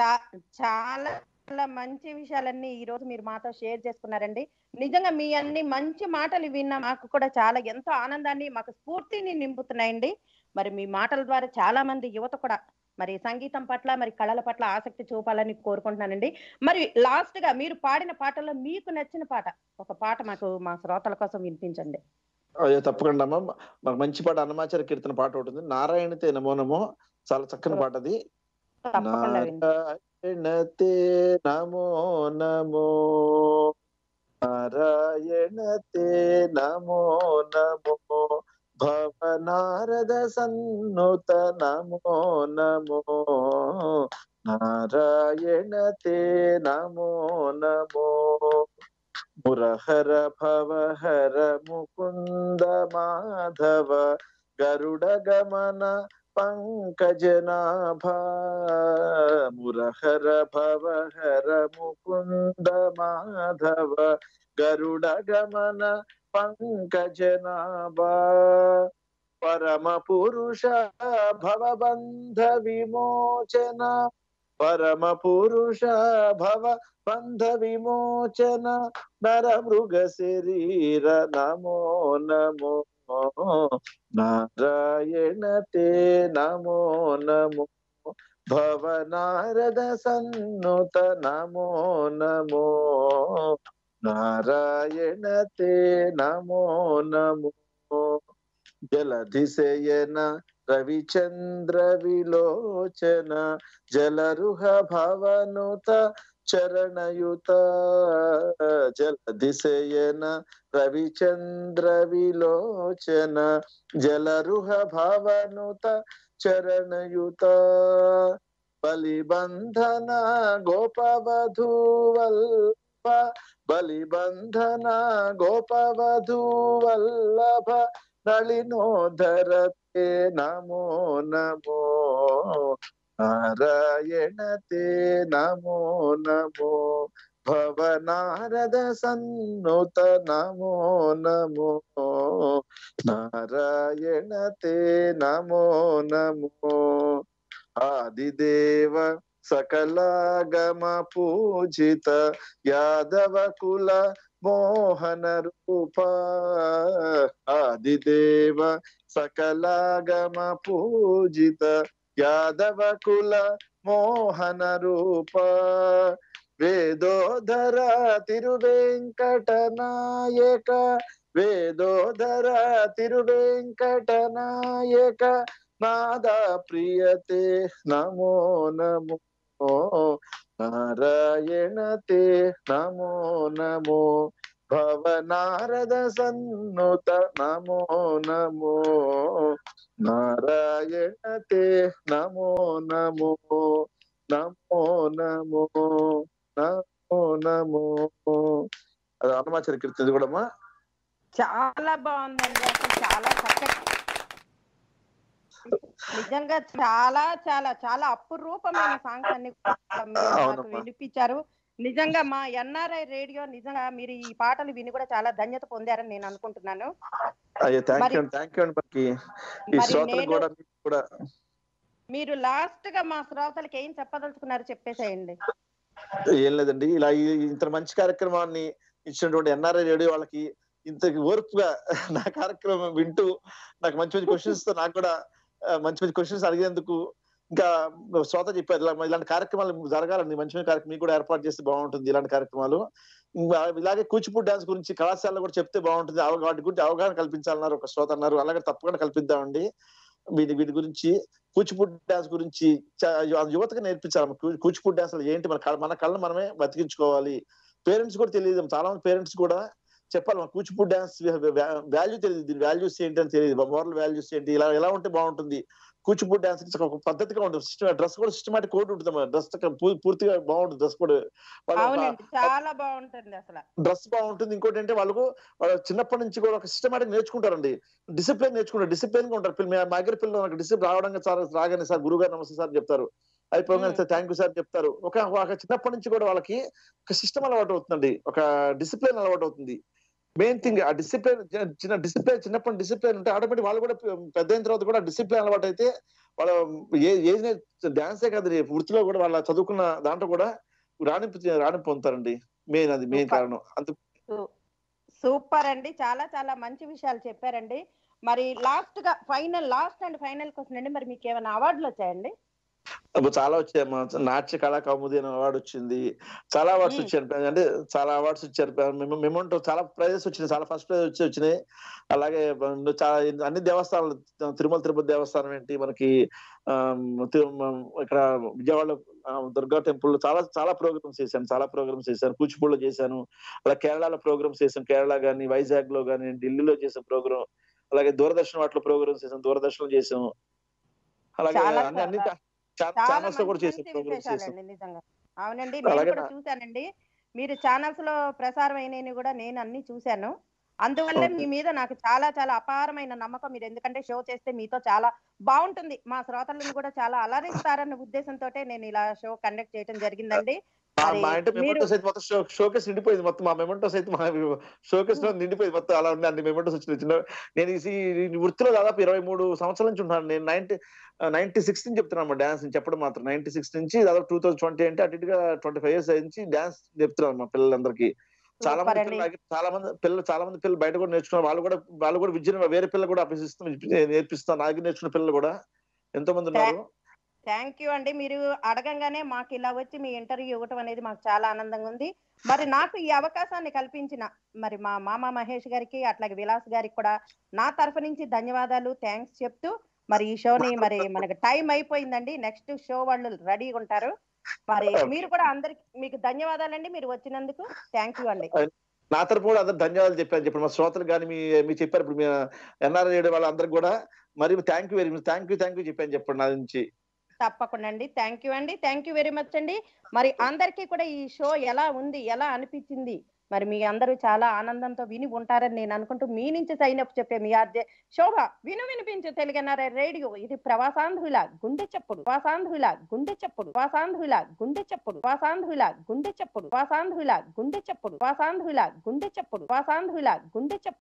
చాలా మంచి విషయాలన్నీ ఈ రోజు మీరు మాతో షేర్ చేసుకున్నారండి. నిజంగా మీ అన్ని మంచి మాటలు విన్నా మాకు కూడా చాలా ఎంతో ఆనందాన్ని, మాకు స్ఫూర్తిని నింపుతున్నాయండి. మరి మీ మాటల ద్వారా చాలా మంది యువత కూడా మరి సంగీతం పట్ల, మరి కళల పట్ల ఆసక్తి చూపాలని కోరుకుంటున్నానండి. మరి లాస్ట్ గా మీరు పాడిన పాటల్లో మీకు నచ్చిన పాట ఒక పాట మా శ్రోతల కోసం వినిపించండి. అయ్యో తప్పకుండా అమ్మా. మాకు మంచి పాట అన్నమాచార్య కీర్తన పాట ఉంటుంది, నారాయణతే నమో నమో. చాలా చక్కని పాట అది. నారాయణతే నమో నమో, నారాయణతే నమో నమో, భవనారద సన్నుత నమో నమో, నారాయణతే నమో నమో, మురహర భవహర ముకుంద మాధవ, గరుడ గమన పంకజనాభ, మురహర భవహర ముకుంద మాధవ, గరుడ గమన పంకజనాభ, పరమ పురుష భవబంధ విమోచన, పరమ పురుష భవ బంధ విమోచన, నర మృగ శరీర నమో నమో, నారాయణతే నమో నమో, భవనారద సన్నుత నమో నమో, నారాయణతే నమో నమో, జలధిశయన రవిచంద్ర విలోచన, జలరుహ భవనుత చరణయుత, జలధిశయన రవిచంద్ర విలోచన, జలరుహ భవనుత చరణయుత, బలిబంధన గోపవధూవల్ప, బలిబంధన గోపవధూవల్లభ, నళినోధరతే నమో నమో, నారాయణతే నమో నమో, భవనారద సన్నుత నమో నమో, నారాయణతే నమో నమో, ఆదిదేవ సకలాగమ పూజిత, యాదవ కుల మోహన రూప, ఆదిదేవ సకలాగమ పూజిత, యాదవ కుల మోహన రూప, వేదోధర తిరువెంకటనాయక, వేదోధర తిరువెంకటనాయక, నాదా ప్రియతే నమో నమో, నారాయణతే నమో నమో, భవనారద సన్నుత నమో నమో నారాయణ తే నమో నమో నమో నమో నమో నమో. అది అన్నమాచార్య కీర్తన కూడా అమ్మా చాలా బాగుందండి. అసలు చాలా చక్కగా, నిజంగా చాలా చాలా చాలా అపురూపమైన సాంగ్స్ అన్ని నాకు వినిపించారు. నిజంగా మా ఎన్ఆర్ఐ రేడియో నిజంగా మీరు ఈ పాటలు విని కూడా చాలా ధన్యత పొందారని నేను అనుకుంటున్నాను. మీరు లాస్ట్ గా మా శ్రోతలకి ఏం చెప్పదలుచుకున్నారు చెప్పేసేయండి. ఏం లేదండి, ఇలా ఇంత మంచి కార్యక్రమాన్ని ఇచ్చినటువంటి ఎన్ఆర్ఐ రేడియో వాళ్ళకి ఇంత ఓర్పుగా నా కార్యక్రమం వింటూ నాకు మంచి మంచి క్వశ్చన్స్ తో నాకు కూడా మంచి మంచి క్వశ్చన్స్ అడిగేందుకు, ఇంకా శ్రోత చెప్పారు ఇలాంటి కార్యక్రమాలు జరగాలండి, మంచి మంచి కార్యక్రమం కూడా ఏర్పాటు చేస్తే బాగుంటుంది. ఇలాంటి కార్యక్రమాలు ఇలాగే కూచిపూడి డాన్స్ గురించి కళాశాలలో కూడా చెప్తే బాగుంటుంది, వాటి గురించి అవగాహన కల్పించాలన్నారు ఒక శ్రోత అన్నారు. అలాగే తప్పకుండా కల్పిద్దామండి. వీటి గురించి కూచిపూడి డాన్స్ గురించి యువతకు నేర్పించాలి. కూచిపూడి డాన్స్ ఏంటి, మన కళ్ళను మనమే బతికించుకోవాలి. పేరెంట్స్ కూడా తెలియదు, చాలా మంది పేరెంట్స్ కూడా చెప్పాలి మన కూచిపూడి డాన్స్ వాల్యూ తెలియదు, దీని వాల్యూస్ ఏంటి అని తెలియదు, మోరల్ వాల్యూస్ ఏంటి, ఇలా ఉంటే బాగుంటుంది. కూచిపూడి డాన్స్ ఒక పద్ధతిగా ఉంటుంది, డ్రెస్ కూడా సిస్టమాటిక్ కోడ్ ఉంటుంది, డ్రెస్ పూర్తిగా బాగుంటుంది, డ్రెస్ కూడా చాలా బాగుంటుంది, అసలు డ్రెస్ బాగుంటుంది. ఇంకోటి అంటే వాళ్ళు చిన్నప్పటి నుంచి కూడా ఒక సిస్టమాటిక్ నేర్చుకుంటారండి, డిసిప్లిన్ నేర్చుకుంటారు, డిసిప్లిన్ గా ఉంటారు. మా దగ్గర పిల్లలు నాకు డిసిప్లిన్ రాగానే సార్ గురువు గారు నమస్తే సార్ చెప్తారు, అయిపోగానే సార్ థ్యాంక్ యూ సార్ చెప్తారు. ఒక చిన్నప్పటి నుంచి కూడా వాళ్ళకి ఒక సిస్టమ్ అలవాటు అవుతుందండి, ఒక డిసిప్లిన్ అలవాటు అవుతుంది. మెయిన్ థింగ్ ఆ డిసిప్లిన్, చిన్నప్పటి డిసిప్లిన్ ఉంటే ఆటోమేటిక్ వాళ్ళు కూడా పెద్ద అయిన తర్వాత కూడా డిసిప్లిన్ అలవాటు అయితే వాళ్ళ ఏజ్ డాన్సే కాదు వృత్తిలో కూడా వాళ్ళ చదువుకున్న దాంట్లో కూడా రాణి పొందుతారండి. మెయిన్ కారణం. సూపర్ అండి, చాలా చాలా మంచి విషయాలు చెప్పారండి. మరి లాస్ట్ అండ్ ఫైనల్ క్వశ్చన్ అండి, మరి మీకు ఏమైనా అవార్డులు వచ్చాయండి? చాలా వచ్చాయమ్మా. నాట్య కళా కౌముది అనే అవార్డు వచ్చింది, చాలా అవార్డ్స్ వచ్చాయి, అంటే చాలా అవార్డ్స్ ఇచ్చారు. మేమంటూ చాలా ప్రైజెస్ వచ్చినాయి, చాలా ఫస్ట్ ప్రైజ్ వచ్చినాయి. అలాగే చాలా అన్ని దేవస్థానాలు, తిరుపతి దేవస్థానం ఏంటి, మనకి ఇక్కడ విజయవాడలో దుర్గా టెంపుల్ చాలా ప్రోగ్రామ్స్ చేశాను, కూచిపూడిలో చేశాను, అలా కేరళలో ప్రోగ్రామ్స్ చేశాను, కేరళ గానీ వైజాగ్ లో గానీ ఢిల్లీలో చేసాం ప్రోగ్రామ్, అలాగే దూరదర్శన్ వాటిలో ప్రోగ్రామ్స్ చేసాం, దూరదర్శన్లో చేసాం, అలాగే అన్ని ఛానల్స్ లో కూడా చేసాం ప్రోగ్రామ్స్ చేసాం. నిజంగా అవునండి, నేను కూడా చూశానండి, మీరు ఛానల్స్ లో ప్రసారం అయినవి కూడా నేను అన్ని చూశాను. అందువల్ల మీ మీద నాకు చాలా చాలా అపారమైన నమ్మకం. మీరు ఎందుకంటే షో చేస్తే మీతో చాలా బాగుంటుంది, మా శ్రోతలను కూడా చాలా అలరిస్తారన్న ఉద్దేశంతో నేను ఇలా షో కండక్ట్ చేయడం జరిగిందండి. మా ఇంటి మెమెంటోస్ అయితే మొత్తం షోకేస్ నిండిపోయింది, మొత్తం మా మెమెంటోస్ అయితే మా షోకేస్ లో నిండిపోయింది మొత్తం. అలా ఉంది, అన్ని మెమెంటోస్ వచ్చిన. నేను ఈ వృత్తిలో దాదాపు 23 సంవత్సరాల నుంచి ఉన్నాను. నేను 96 నుంచి చెప్తున్నాను డాన్స్ చెప్పడం మాత్రం. 96 నుంచి దాదాపు 2020 అంటే అటు ఇటుగా 25 years నుంచి డాన్స్ చెప్తున్నాను మా పిల్లలందరికీ. చాలా మంది పిల్లలు బయట కూడా నేర్చుకున్నారు, వాళ్ళు కూడా విద్యను వేరే పిల్లలు కూడా నేర్పిస్తున్నారు, నాకు నేర్చుకున్న పిల్లలు కూడా ఎంతో మంది ఉన్నారు. థ్యాంక్ యూ అండి, మీరు అడగంగానే మాకు ఇలా వచ్చి మీ ఇంటర్వ్యూ ఇవ్వటం అనేది మాకు చాలా ఆనందంగా ఉంది. మరి నాకు ఈ అవకాశాన్ని కల్పించిన మరి మా మామ మహేష్ గారికి అట్లాగే విలాస్ గారికి కూడా నా తరఫు నుంచి ధన్యవాదాలు, థ్యాంక్స్ చెప్తూ మరి ఈ షోని మరి మనకి టైం అయిపోయిందండి, నెక్స్ట్ షో వాళ్ళు రెడీగా ఉంటారు. మరి మీరు కూడా అందరికి మీకు ధన్యవాదాలండి, మీరు వచ్చినందుకు థ్యాంక్ యూ అండి. నా తరపు కూడా అందరు ధన్యవాదాలు చెప్పారు మా శ్రోతలు కానీ మీరు చెప్పారు ఇప్పుడు మీ ఎన్ఆర్ఐ రేడియో వాళ్ళందరికి కూడా మరి thank you very much, thank you చెప్పాను చెప్పండి నా నుంచి. తప్పకుండా అండి, థ్యాంక్ యూ వెరీ మచ్ అండి. మరి అందరికీ కూడా ఈ షో ఎలా ఉంది, ఎలా అనిపించింది, మరి మీ అందరూ చాలా ఆనందంతో విని ఉంటారని నేను అనుకుంటూ మీ నుంచి సైన్ అప్ చెప్పే మీ ఆర్జే శోభ వినిపించే తెలుగు ఎన్ఆర్ఐ రేడియో. ఇది ప్రవాసాంధ్రుల గుండె చప్పుడు, వాసాంధ్రుల గుండె చప్పుడు, వాసాంధ్రుల గుండె చప్పుడు, వాసాంధ్రుల గుండె చప్పుడు, వాసాంధ్రుల గుండె చప్పుడు, వాసాంధ్రుల గుండె చప్పుడు, వాసాంధ్రుల గుండె చప్పుడు.